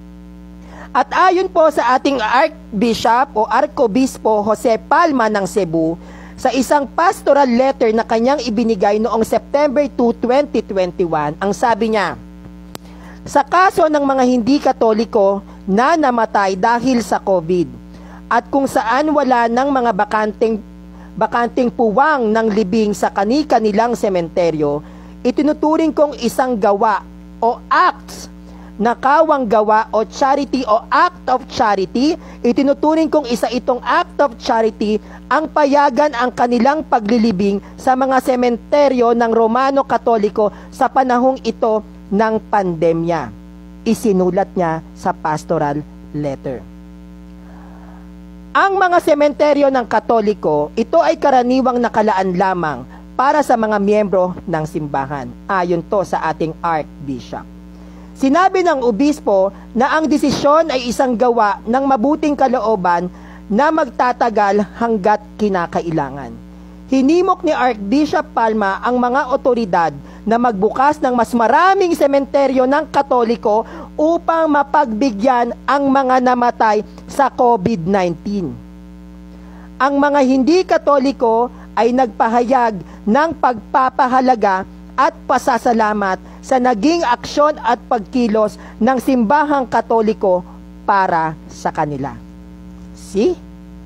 At ayon po sa ating Archbishop o Arcobispo Jose Palma ng Cebu, sa isang pastoral letter na kanyang ibinigay noong September second, twenty twenty-one, ang sabi niya, sa kaso ng mga hindi Katoliko na namatay dahil sa COVID at kung saan wala ng mga bakanting, bakanting puwang ng libing sa kani-kanilang sementeryo, itinuturing kong isang gawa o acts na kawang gawa o charity o act of charity, itinuturing kong isa itong act of charity ang payagan ang kanilang paglilibing sa mga sementeryo ng Romano Katoliko sa panahong ito ng pandemya. Isinulat niya sa pastoral letter. Ang mga sementeryo ng Katoliko, ito ay karaniwang nakalaan lamang para sa mga miyembro ng simbahan, ayon to sa ating Archbishop. Sinabi ng obispo na ang desisyon ay isang gawa ng mabuting kalooban na magtatagal hanggat kinakailangan. Hinimok ni Archbishop Palma ang mga otoridad na magbukas ng mas maraming sementeryo ng Katoliko upang mapagbigyan ang mga namatay sa COVID nineteen. Ang mga hindi Katoliko ay nagpahayag ng pagpapahalaga at pasasalamat sa naging aksyon at pagkilos ng simbahang Katoliko para sa kanila. See?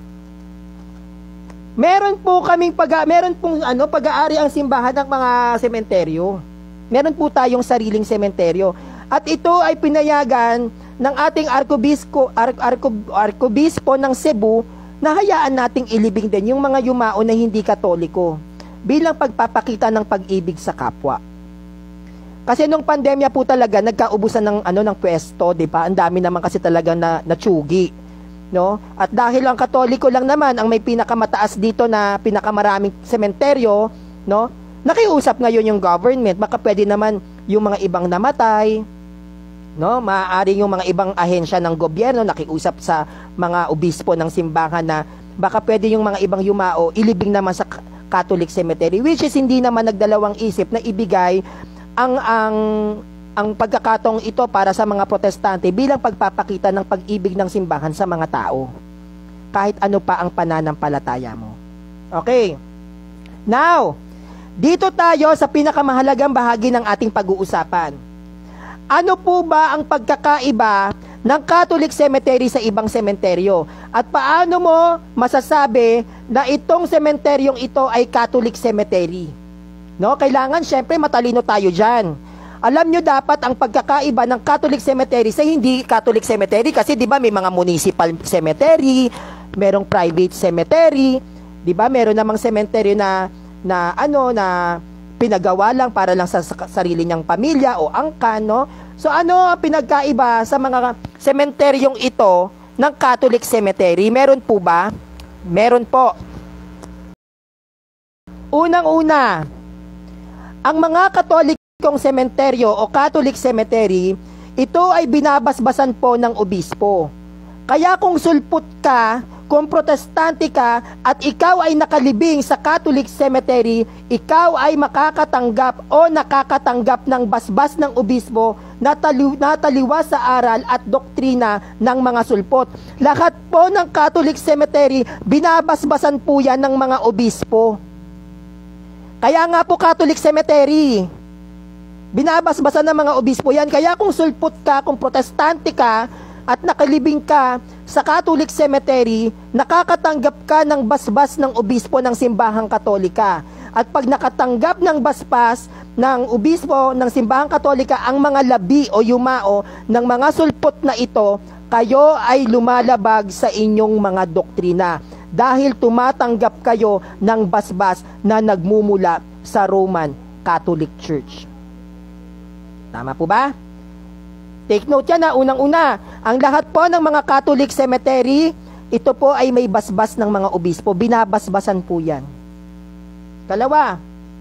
Meron po kaming pag meron pong ano pag-aari ang simbahan ng mga sementeryo. Meron po tayong sariling sementeryo at ito ay pinayagan ng ating Arcobispo Ar, Arco, Arcobispo ng Cebu na hayaan nating ilibing din yung mga yumao na hindi Katoliko bilang pagpapakita ng pag-ibig sa kapwa. Kasi nung pandemya po talaga nagkaubusan ng ano ng pwesto, 'di ba? Ang dami naman kasi talaga na natsugi, no? At dahil ang Katoliko lang naman ang may pinakamataas dito na pinakamaraming sementeryo, no? Nakiusap ngayon yung government, baka pwede naman yung mga ibang namatay, no? Maaari yung mga ibang ahensya ng gobyerno nakiusap sa mga obispo ng simbahan na baka pwede yung mga ibang yumao ilibing naman sa Catholic cemetery, which is hindi naman nagdalawang isip na ibigay ang ang ang pagkakataong ito para sa mga protestante bilang pagpapakita ng pag-ibig ng simbahan sa mga tao. Kahit ano pa ang pananampalataya mo. Okay. Now, dito tayo sa pinakamahalagang bahagi ng ating pag-uusapan. Ano po ba ang pagkakaiba ng Catholic cemetery sa ibang sementeryo? At paano mo masasabi na itong sementeryong ito ay Catholic cemetery? No, kailangan syempre matalino tayo diyan. Alam nyo dapat ang pagkakaiba ng Catholic cemetery sa hindi Catholic cemetery kasi 'di ba may mga municipal cemetery, merong private cemetery, 'di ba? Meron namang cemetery na na ano na pinagawa lang para lang sa sarili niyang pamilya o angkan, no? So ano ang pinagkaiba sa mga sementeryong ito ng Catholic Cemetery? Meron po ba? Meron po. Unang-una, ang mga Katolikong sementeryo o Catholic Cemetery, ito ay binabasbasan po ng obispo. Kaya kung sulpot ka, kung protestante ka at ikaw ay nakalibing sa Catholic Cemetery, ikaw ay makakatanggap o nakakatanggap ng basbas ng obispo na tali- nataliwas sa aral at doktrina ng mga sulpot. Lahat po ng Catholic Cemetery, binabasbasan po yan ng mga obispo. Kaya nga po Catholic Cemetery, binabasbasan ng mga obispo yan. Kaya kung sulpot ka, kung protestante ka, at nakalibing ka sa Catholic Cemetery, nakakatanggap ka ng basbas ng obispo ng simbahang Katolika. At pag nakatanggap ng basbas ng obispo ng simbahang Katolika ang mga labi o yumao ng mga sulpot na ito, kayo ay lumalabag sa inyong mga doktrina dahil tumatanggap kayo ng basbas na nagmumula sa Roman Catholic Church. Tama po ba? Take note yan na unang-una, ang lahat po ng mga Catholic Cemetery, ito po ay may basbas ng mga obispo. Binabasbasan po yan. Kalawa,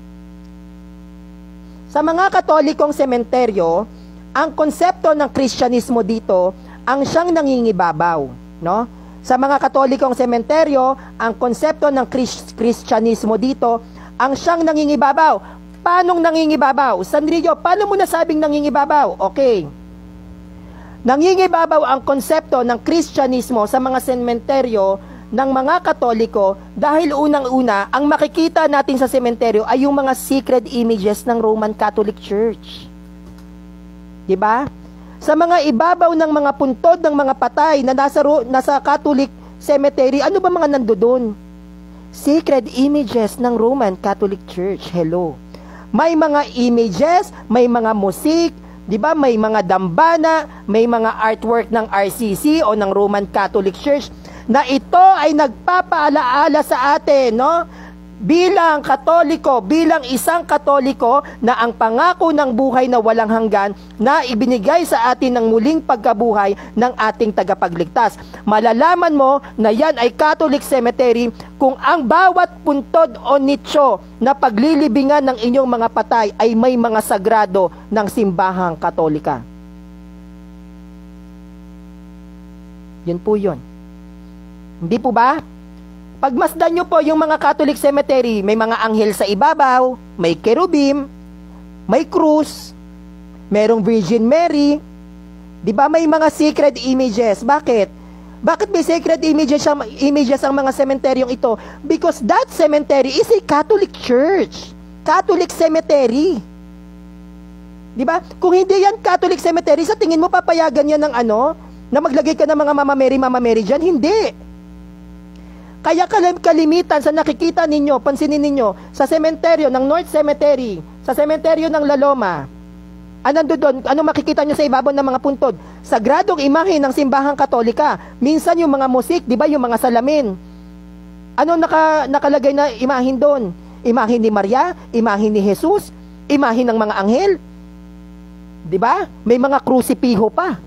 sa mga Katolikong sementeryo, ang konsepto ng Kristyanismo dito, ang siyang nangingibabaw. No? Sa mga Katolikong sementeryo, ang konsepto ng Krist- Kristyanismo dito, ang siyang nangingibabaw. Paanong nangingibabaw? San Rio, paano mo nasabing nangingibabaw? Okay. Nangingibabaw ang konsepto ng Kristyanismo sa mga sementeryo ng mga Katoliko dahil unang-una, ang makikita natin sa sementeryo ay yung mga sacred images ng Roman Catholic Church. Diba? Sa mga ibabaw ng mga puntod ng mga patay na nasa, nasa Catholic Cemetery, ano ba mga nandoon? Sacred images ng Roman Catholic Church. Hello. May mga images, may mga musik, di ba? May mga dambana, may mga artwork ng R C C o ng Roman Catholic Church na ito ay nagpapaalaala sa atin, no? Bilang Katoliko, bilang isang Katoliko na ang pangako ng buhay na walang hanggan na ibinigay sa atin ng muling pagkabuhay ng ating tagapagligtas. Malalaman mo na yan ay Catholic Cemetery kung ang bawat puntod o nicho na paglilibingan ng inyong mga patay ay may mga sagrado ng simbahang Katolika. Yun po yun. Hindi po ba? Pagmasdan nyo po yung mga Catholic Cemetery, may mga anghel sa ibabaw, may kerubim, may krus, merong Virgin Mary, di ba may mga sacred images? Bakit? Bakit may sacred images, images ang mga sementeryong ito? Because that cemetery is a Catholic church. Catholic cemetery. Di ba? Kung hindi yan Catholic cemetery, sa tingin mo papayagan yan ng ano? Na maglagay ka ng mga Mama Mary, Mama Mary dyan? Hindi. Kaya kalimitan sa nakikita ninyo, pansinin ninyo, sa sementeryo ng North Cemetery, sa sementeryo ng La Loma, anong doon, ano makikita nyo sa ibabaw ng mga puntod? Sagradong imahe ng simbahang Katolika. Minsan yung mga musik, di ba, yung mga salamin. Ano naka, nakalagay na imahin doon? Imahin ni Maria, imahin ni Jesus, imahin ng mga anghel. Di ba? May mga krusipiho pa.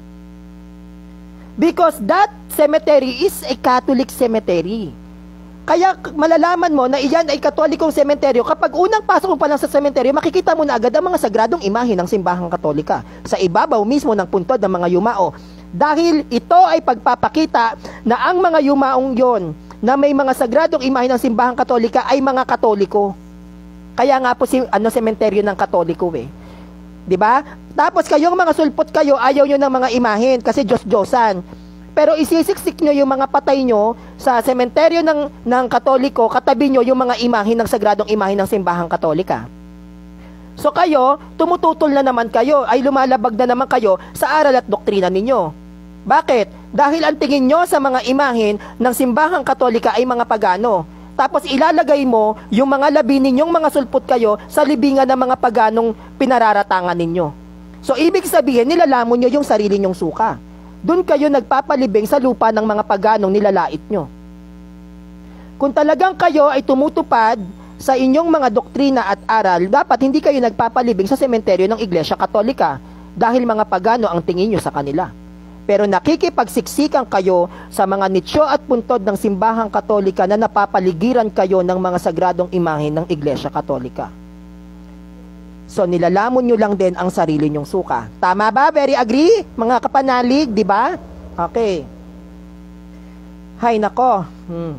Because that cemetery is a Catholic cemetery. Kaya malalaman mo na iyan ay Katolikong sementeryo. Kapag unang pasok mo pa lang sa sementeryo, makikita mo na agad ang mga sagradong imahe ng simbahang Katolika sa ibabaw mismo ng puntod ng mga yumao. Dahil ito ay pagpapakita na ang mga yumaong yon na may mga sagradong imahe ng simbahang Katolika ay mga Katoliko. Kaya nga po si ano sementeryo ng Katoliko eh. 'Di ba? Tapos kayong mga sulpot kayo, ayaw nyo ng mga imahen kasi Diyos-Diyosan. Pero isisiksik nyo yung mga patay nyo sa sementeryo ng, ng Katoliko, katabi nyo yung mga imahen ng sagradong imahen ng simbahang Katolika. So kayo, tumututol na naman kayo, ay lumalabag na naman kayo sa aral at doktrina ninyo. Bakit? Dahil ang tingin nyo sa mga imahen ng simbahang Katolika ay mga pagano. Tapos ilalagay mo yung mga labi ninyong mga sulpot kayo sa libingan ng mga paganong pinararatangan ninyo. So ibig sabihin, nilalamon nyo yung sarili nyong suka. Doon kayo nagpapalibing sa lupa ng mga paganong nilalait nyo. Kung talagang kayo ay tumutupad sa inyong mga doktrina at aral, dapat hindi kayo nagpapalibing sa sementeryo ng Iglesia Katolika dahil mga pagano ang tingin nyo sa kanila. Pero nakikipagsiksikan kayo sa mga nitsyo at puntod ng simbahang Katolika na napapaligiran kayo ng mga sagradong imahe ng Iglesia Katolika. So nilalamon nyo lang din ang sarili nyong suka. Tama ba? Very agree? Mga kapanalig, di ba? Okay. Hay nako. Hmm.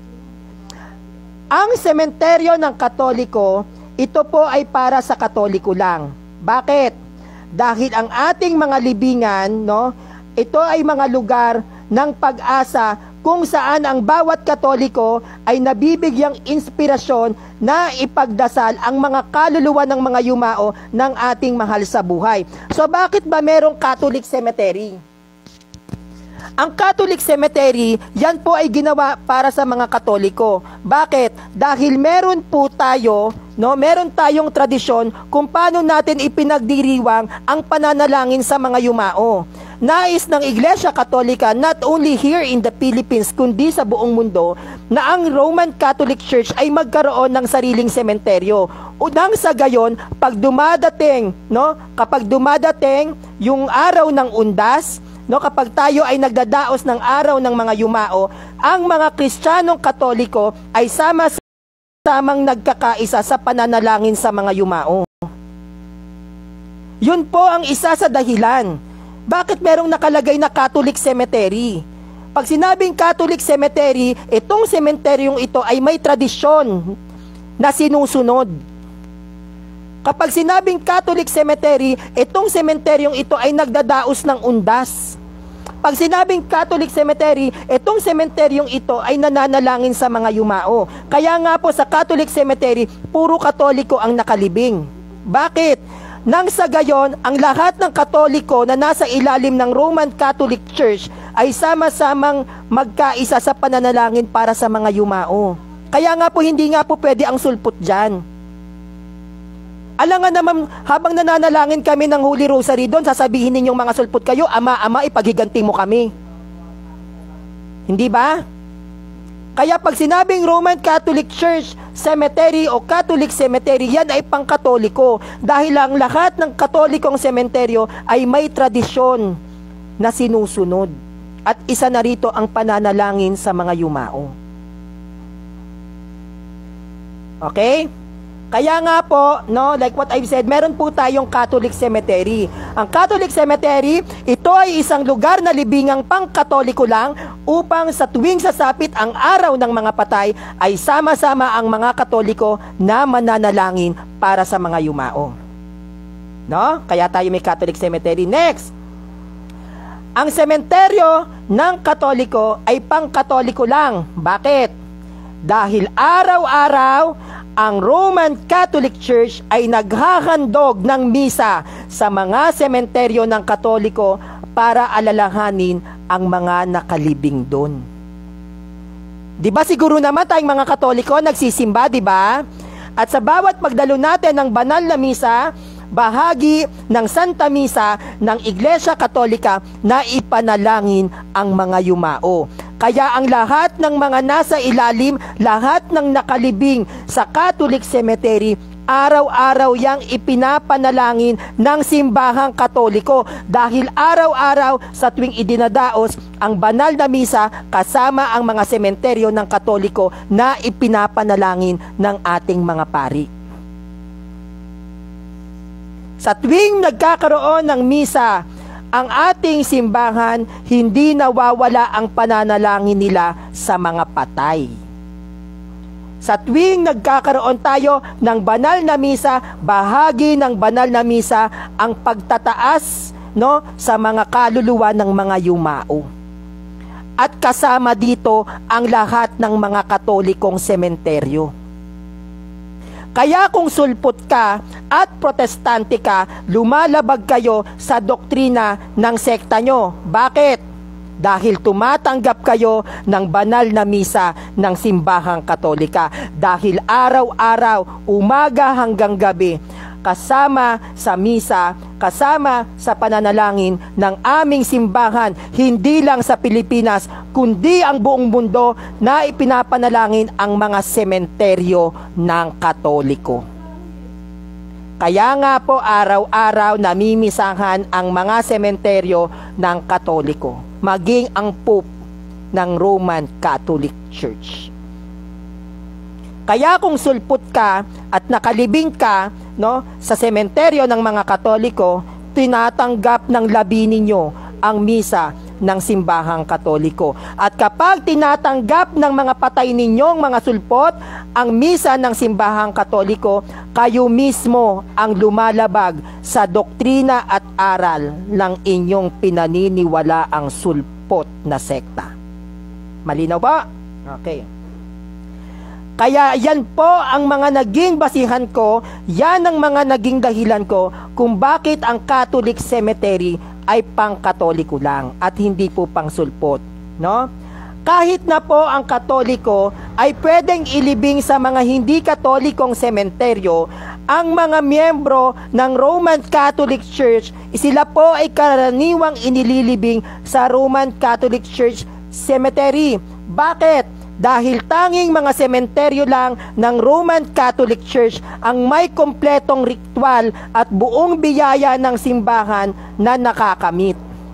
Ang sementeryo ng Katoliko, ito po ay para sa Katoliko lang. Bakit? Dahil ang ating mga libingan, no, ito ay mga lugar ng pag-asa kung saan ang bawat Katoliko ay nabibigyang inspirasyon na ipagdasal ang mga kaluluwa ng mga yumao ng ating mahal sa buhay. So bakit ba merong Catholic Cemetery? Ang Catholic Cemetery, yan po ay ginawa para sa mga Katoliko. Bakit? Dahil meron po tayo, no, meron tayong tradisyon kung paano natin ipinagdiriwang ang pananalangin sa mga yumao. Nais ng Iglesia Katolika, not only here in the Philippines, kundi sa buong mundo, na ang Roman Catholic Church ay magkaroon ng sariling sementeryo. Unang sa gayon, pag dumadating, no, kapag dumadating yung araw ng undas, no, kapag tayo ay nagdadaos ng araw ng mga yumao, ang mga Kristiyanong Katoliko ay sama-samang nagkakaisa sa pananalangin sa mga yumao. Yun po ang isa sa dahilan. Bakit merong nakalagay na Catholic Cemetery? Pag sinabing Catholic Cemetery, itong sementeryong ito ay may tradisyon na sinusunod. Kapag sinabing Catholic Cemetery, itong sementeryong ito ay nagdadaos ng undas. Pag sinabing Catholic Cemetery, itong sementeryong ito ay nananalangin sa mga yumao. Kaya nga po sa Catholic Cemetery, puro Katoliko ang nakalibing. Bakit? Nang sa gayon, ang lahat ng Katoliko na nasa ilalim ng Roman Catholic Church ay sama-samang magkaisa sa pananalangin para sa mga yumao. Kaya nga po, hindi nga po pwede ang sulpot dyan. Alam nga naman, habang nananalangin kami ng Holy Rosary doon, sasabihin ninyong mga sulpot kayo, Ama, Ama, ipaghiganti mo kami. Hindi ba? Kaya pag sinabing Roman Catholic Church Cemetery o Catholic Cemetery, yan ay pang-Katoliko. Dahil ang lahat ng Katolikong sementeryo ay may tradisyon na sinusunod. At isa na rito ang pananalangin sa mga yumao. Okay? Kaya nga po, no, like what I've said, meron po tayong Catholic Cemetery. Ang Catholic Cemetery, ito ay isang lugar na libingang pang-Katoliko lang upang sa tuwing sasapit ang araw ng mga patay ay sama-sama ang mga Katoliko na mananalangin para sa mga yumao. No? Kaya tayo may Catholic Cemetery. Next! Ang sementeryo ng Katoliko ay pang-Katoliko lang. Bakit? Dahil araw-araw ang Roman Catholic Church ay naghahandog ng misa sa mga sementeryo ng Katoliko para alalahanin ang mga nakalibing doon. Di ba siguro naman tayong mga Katoliko nagsisimba, di ba? At sa bawat magdalo natin ng banal na misa, bahagi ng Santa Misa ng Iglesia Katolika na ipanalangin ang mga yumao. Kaya ang lahat ng mga nasa ilalim, lahat ng nakalibing sa Catholic Cemetery, araw-araw yang ipinapanalangin ng simbahang Katoliko dahil araw-araw sa tuwing idinadaos ang banal na misa kasama ang mga sementeryo ng Katoliko na ipinapanalangin ng ating mga pari. Sa tuwing nagkakaroon ng misa ang ating simbahan, hindi nawawala ang pananalangin nila sa mga patay. Sa tuwing nagkakaroon tayo ng banal na misa, bahagi ng banal na misa ang pagtataas, no, sa mga kaluluwa ng mga yumao. At kasama dito ang lahat ng mga Katolikong sementeryo. Kaya kung sulpot ka at protestante ka, lumalabag kayo sa doktrina ng sekta nyo. Bakit? Dahil tumatanggap kayo ng banal na misa ng simbahang Katolika. Dahil araw-araw, umaga hanggang gabi, kasama sa misa kasama sa pananalangin ng aming simbahan, hindi lang sa Pilipinas, kundi ang buong mundo na ipinapanalangin ang mga sementeryo ng Katoliko. Kaya nga po araw-araw namimisahan ang mga sementeryo ng Katoliko, maging ang Pope ng Roman Catholic Church. Kaya kung sulpot ka at nakalibing ka, no, sa sementeryo ng mga Katoliko, tinatanggap ng labi ninyo ang misa ng simbahang Katoliko. At kapag tinatanggap ng mga patay ninyong mga sulpot ang misa ng simbahang Katoliko, kayo mismo ang lumalabag sa doktrina at aral ng inyong pinaniniwalaang sulpot na sekta. Malinaw ba? Okay. Kaya yan po ang mga naging basihan ko, yan ang mga naging dahilan ko kung bakit ang Catholic Cemetery ay pang-Katoliko lang at hindi po pang-sulpot, no? Kahit na po ang Katoliko ay pwedeng ilibing sa mga hindi Katolikong sementeryo, ang mga miyembro ng Roman Catholic Church, sila po ay karaniwang inililibing sa Roman Catholic Church Cemetery. Bakit? Dahil tanging mga sementeryo lang ng Roman Catholic Church ang may kompletong ritual at buong biyaya ng simbahan na nakakamit.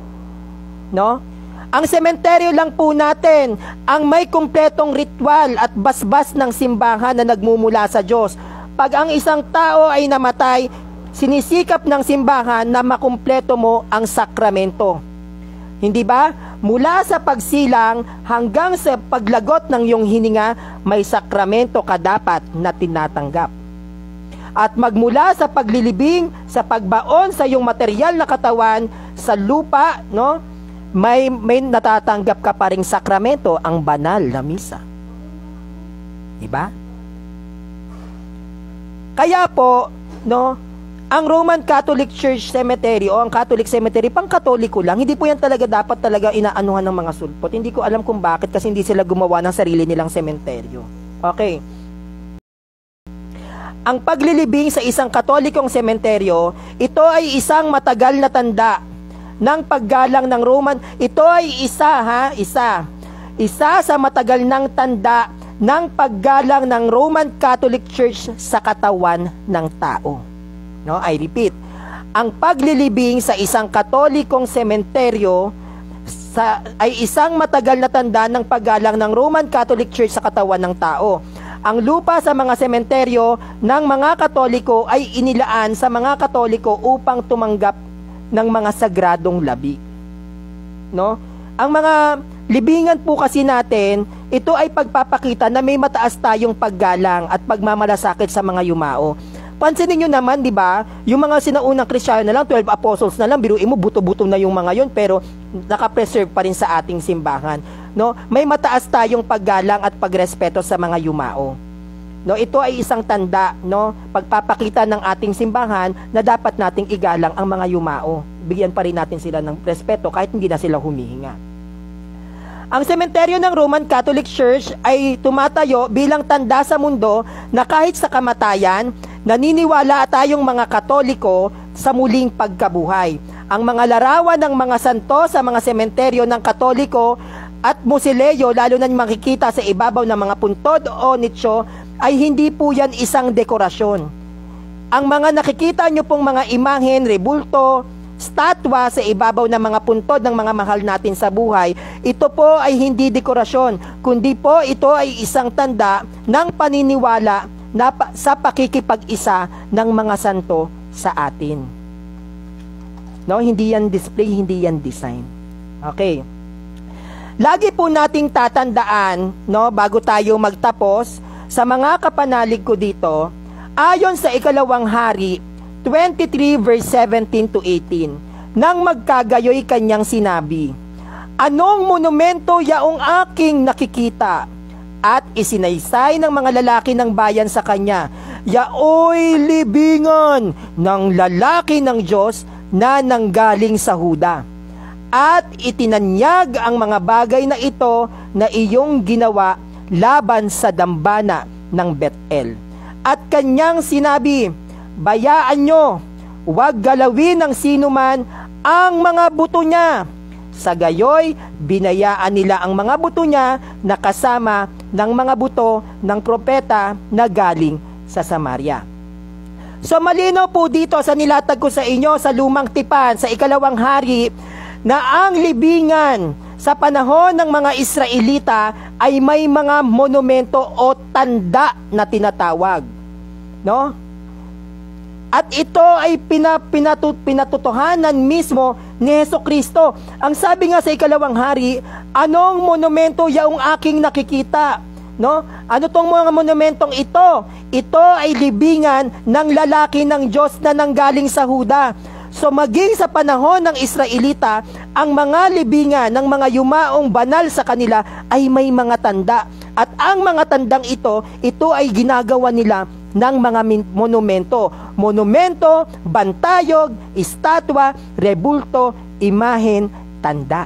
No? Ang sementeryo lang po natin ang may kompletong ritual at basbas ng simbahan na nagmumula sa Diyos. Pag ang isang tao ay namatay, sinisikap ng simbahan na makumpleto mo ang sakramento. Hindi ba? Mula sa pagsilang hanggang sa paglagot ng iyong hininga, may sakramento ka dapat na tinatanggap. At magmula sa paglilibing, sa pagbaon sa iyong material na katawan sa lupa, no, may, may natatanggap ka pa ring sakramento, ang banal na misa. Diba? Kaya po, no, ang Roman Catholic Church Cemetery o ang Catholic Cemetery, pang-Katoliko lang. Hindi po yan talaga dapat talaga inaanuhan ng mga sulpot. Hindi ko alam kung bakit kasi hindi sila gumawa ng sarili nilang sementeryo. Okay. Ang paglilibing sa isang Katolikong sementeryo, ito ay isang matagal na tanda ng paggalang ng Roman. Ito ay isa, ha? Isa. Isa sa matagal ng tanda ng paggalang ng Roman Catholic Church sa katawan ng tao. No, I repeat, ang paglilibing sa isang Katolikong sementeryo sa, ay isang matagal na tanda ng paggalang ng Roman Catholic Church sa katawan ng tao. Ang lupa sa mga sementeryo ng mga Katoliko ay inilaan sa mga Katoliko upang tumanggap ng mga sagradong labi. No? Ang mga libingan po kasi natin, ito ay pagpapakita na may mataas tayong paggalang at pagmamalasakit sa mga yumao. Pansinin nyo naman, di ba, yung mga sinaunang Kristiyano na lang, twelve apostles na lang, biruin mo, buto-buto na yung mga yon, pero nakapreserve pa rin sa ating simbahan. No? May mataas tayong paggalang at pagrespeto sa mga yumao. No? Ito ay isang tanda, no? Pagpapakita ng ating simbahan na dapat nating igalang ang mga yumao. Bigyan pa rin natin sila ng respeto kahit hindi na sila humihinga. Ang sementeryo ng Roman Catholic Church ay tumatayo bilang tanda sa mundo na kahit sa kamatayan, naniniwala tayong mga Katoliko sa muling pagkabuhay. Ang mga larawan ng mga santo sa mga sementeryo ng Katoliko at musileo, lalo na makikita sa ibabaw ng mga puntod o nicho, ay hindi po yan isang dekorasyon. Ang mga nakikita nyo pong mga imahen, rebulto, statwa sa ibabaw ng mga puntod ng mga mahal natin sa buhay, ito po ay hindi dekorasyon, kundi po ito ay isang tanda ng paniniwala na pa, sa pakikipag-isa ng mga santo sa atin. No, hindi yan display, hindi yan design. Okay. Lagi po nating tatandaan, no, bago tayo magtapos, sa mga kapanalig ko dito, ayon sa ikalawang hari, twenty-three verse seventeen to eighteen, nang magkagayoy kanyang sinabi, "Anong monumento yaong aking nakikita?" At isinaysay ng mga lalaki ng bayan sa kanya, "Yaoy libingan ng lalaki ng Diyos na nanggaling sa Huda. At itinanyag ang mga bagay na ito na iyong ginawa laban sa dambana ng Bethel. At kanyang sinabi, bayaan nyo, huwag galawin ng sinuman ang mga buto niya. Sa gayoy, binayaan nila ang mga buto niya na kasama ng mga buto ng propeta na galing sa Samaria. So malino po dito sa nilatag ko sa inyo sa lumang tipan, sa ikalawang hari, na ang libingan sa panahon ng mga Israelita ay may mga monumento o tanda na tinatawag. No? At ito ay pinapinatut, pinatutuhanan mismo ni Jesucristo. Ang sabi nga sa ikalawang hari, anong monumento yaong aking nakikita? No? Ano tong mga monumentong ito? Ito ay libingan ng lalaki ng Diyos na nanggaling sa Huda. So maging sa panahon ng Israelita, ang mga libingan ng mga yumaong banal sa kanila ay may mga tanda. At ang mga tandang ito, ito ay ginagawa nila ng mga monumento. Monumento, bantayog, estatwa, rebulto, imahen, tanda.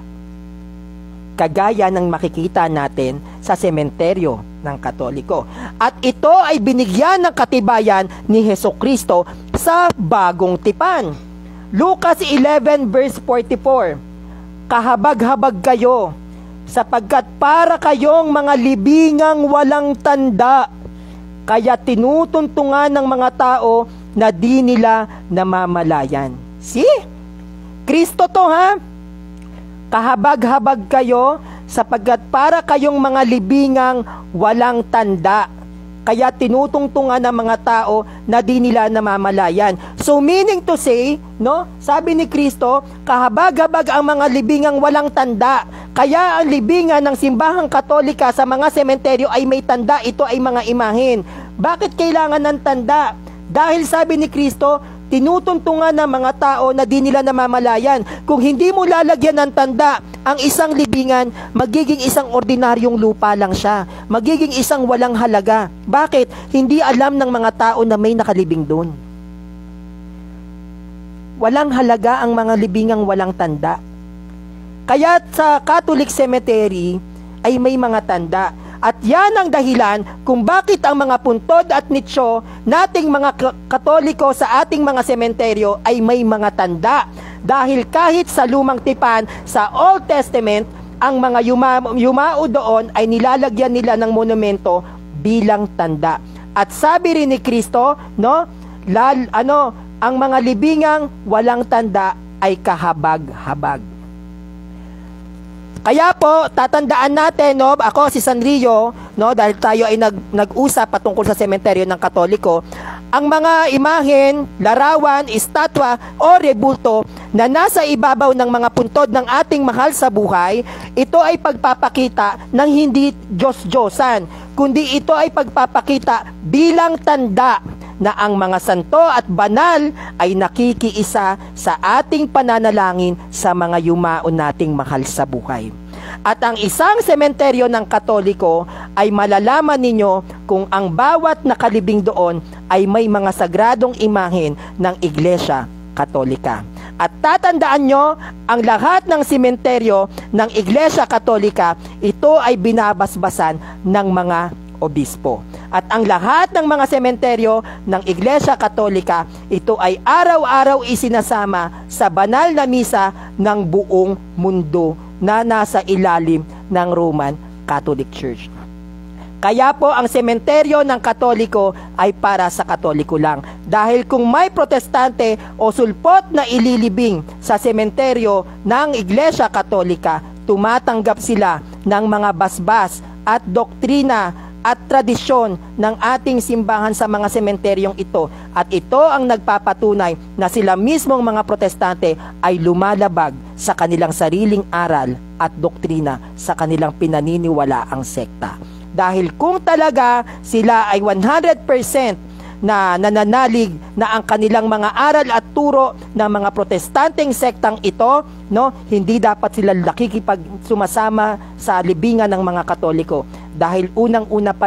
Kagaya ng makikita natin sa sementeryo ng Katoliko. At ito ay binigyan ng katibayan ni Jesucristo sa bagong tipan. Lucas eleven verse forty-four, kahabag-habag kayo, sapagkat para kayong mga libingang walang tanda, kaya tinutuntungan ng mga tao na di nila namamalayan. See? Kristo to, ha? Kahabag-habag kayo, sapagkat para kayong mga libingang walang tanda, kaya tinutungtungan ng mga tao na di nila namamalayan. So meaning to say, no, sabi ni Kristo, kahabag-habag ang mga libingang walang tanda. Kaya ang libingan ng simbahang Katolika sa mga sementeryo ay may tanda, ito ay mga imahen. Bakit kailangan ng tanda? Dahil sabi ni Kristo, tinutuntungan ng mga tao na di nila namamalayan. Kung hindi mo lalagyan ng tanda ang isang libingan, magiging isang ordinaryong lupa lang siya. Magiging isang walang halaga. Bakit? Hindi alam ng mga tao na may nakalibing doon. Walang halaga ang mga libingang walang tanda. Kaya sa Catholic Cemetery ay may mga tanda. At yan ang dahilan kung bakit ang mga puntod at nicho nating mga Katoliko sa ating mga sementeryo ay may mga tanda. Dahil kahit sa lumang tipan, sa Old Testament, ang mga yuma, yumao doon ay nilalagyan nila ng monumento bilang tanda. At sabi rin ni Kristo, no, lal, ano, ang mga libingang walang tanda ay kahabag-habag. Kaya po, tatandaan natin, no, ako si San Rio, no, dahil tayo ay nag, nag-usap patungkol sa sementeryo ng Katoliko, ang mga imahen, larawan, estatwa o rebulto na nasa ibabaw ng mga puntod ng ating mahal sa buhay, ito ay pagpapakita ng hindi Diyos-Diyosan, kundi ito ay pagpapakita bilang tanda na ang mga santo at banal ay nakikiisa sa ating pananalangin sa mga yumao nating mahal sa buhay. At ang isang sementeryo ng Katoliko ay malalaman ninyo kung ang bawat nakalibing doon ay may mga sagradong imahen ng Iglesia Katolika. At tatandaan nyo, ang lahat ng sementeryo ng Iglesia Katolika, ito ay binabasbasan ng mga obispo. At ang lahat ng mga sementeryo ng Iglesia Katolika, ito ay araw-araw isinasama sa banal na misa ng buong mundo na nasa ilalim ng Roman Catholic Church. Kaya po ang sementeryo ng Katoliko ay para sa Katoliko lang. Dahil kung may protestante o sulpot na ililibing sa sementeryo ng Iglesia Katolika, tumatanggap sila ng mga basbas at doktrina at tradisyon ng ating simbahan sa mga sementeryong ito. At ito ang nagpapatunay na sila mismong mga protestante ay lumalabag sa kanilang sariling aral at doktrina sa kanilang pinaniniwalaang sekta. Dahil kung talaga sila ay one hundred percent na nananalig na ang kanilang mga aral at turo ng mga protestanteng sektang ito, no, hindi dapat sila nakikipag sumasama sa libingan ng mga Katoliko. Dahil unang-una pa lang,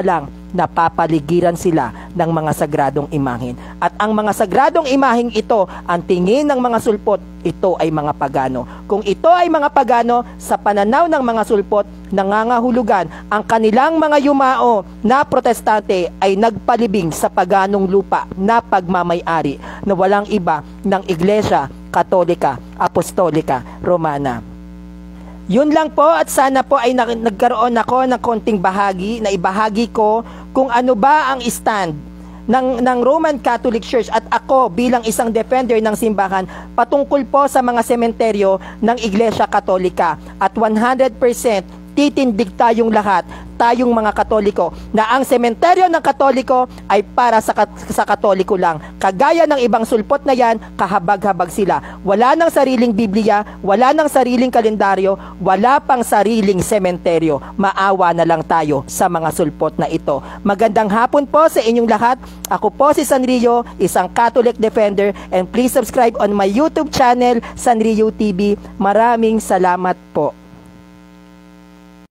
napapaligiran sila ng mga sagradong imahen. At ang mga sagradong imaheng ito, ang tingin ng mga sulpot, ito ay mga pagano. Kung ito ay mga pagano, sa pananaw ng mga sulpot, nangangahulugan ang kanilang mga yumao na protestante ay nagpalibing sa paganong lupa na pagmamay-ari na walang iba ng Iglesia Katolika Apostolika Romana. Yun lang po, at sana po ay nagkaroon ako ng konting bahagi na ibahagi ko kung ano ba ang stand ng, ng Roman Catholic Church at ako bilang isang defender ng simbahan patungkol po sa mga sementeryo ng Iglesia Katolika. At one hundred percent titindig tayong lahat, tayong mga Katoliko, na ang sementeryo ng Katoliko ay para sa, sa Katoliko lang. Kagaya ng ibang sulpot na yan, kahabag-habag sila. Wala nang sariling Biblia, wala nang sariling kalendaryo, wala pang sariling sementeryo. Maawa na lang tayo sa mga sulpot na ito. Magandang hapon po sa inyong lahat. Ako po si San Rio, isang Catholic defender, and please subscribe on my YouTube channel, San Rio T V. Maraming salamat po.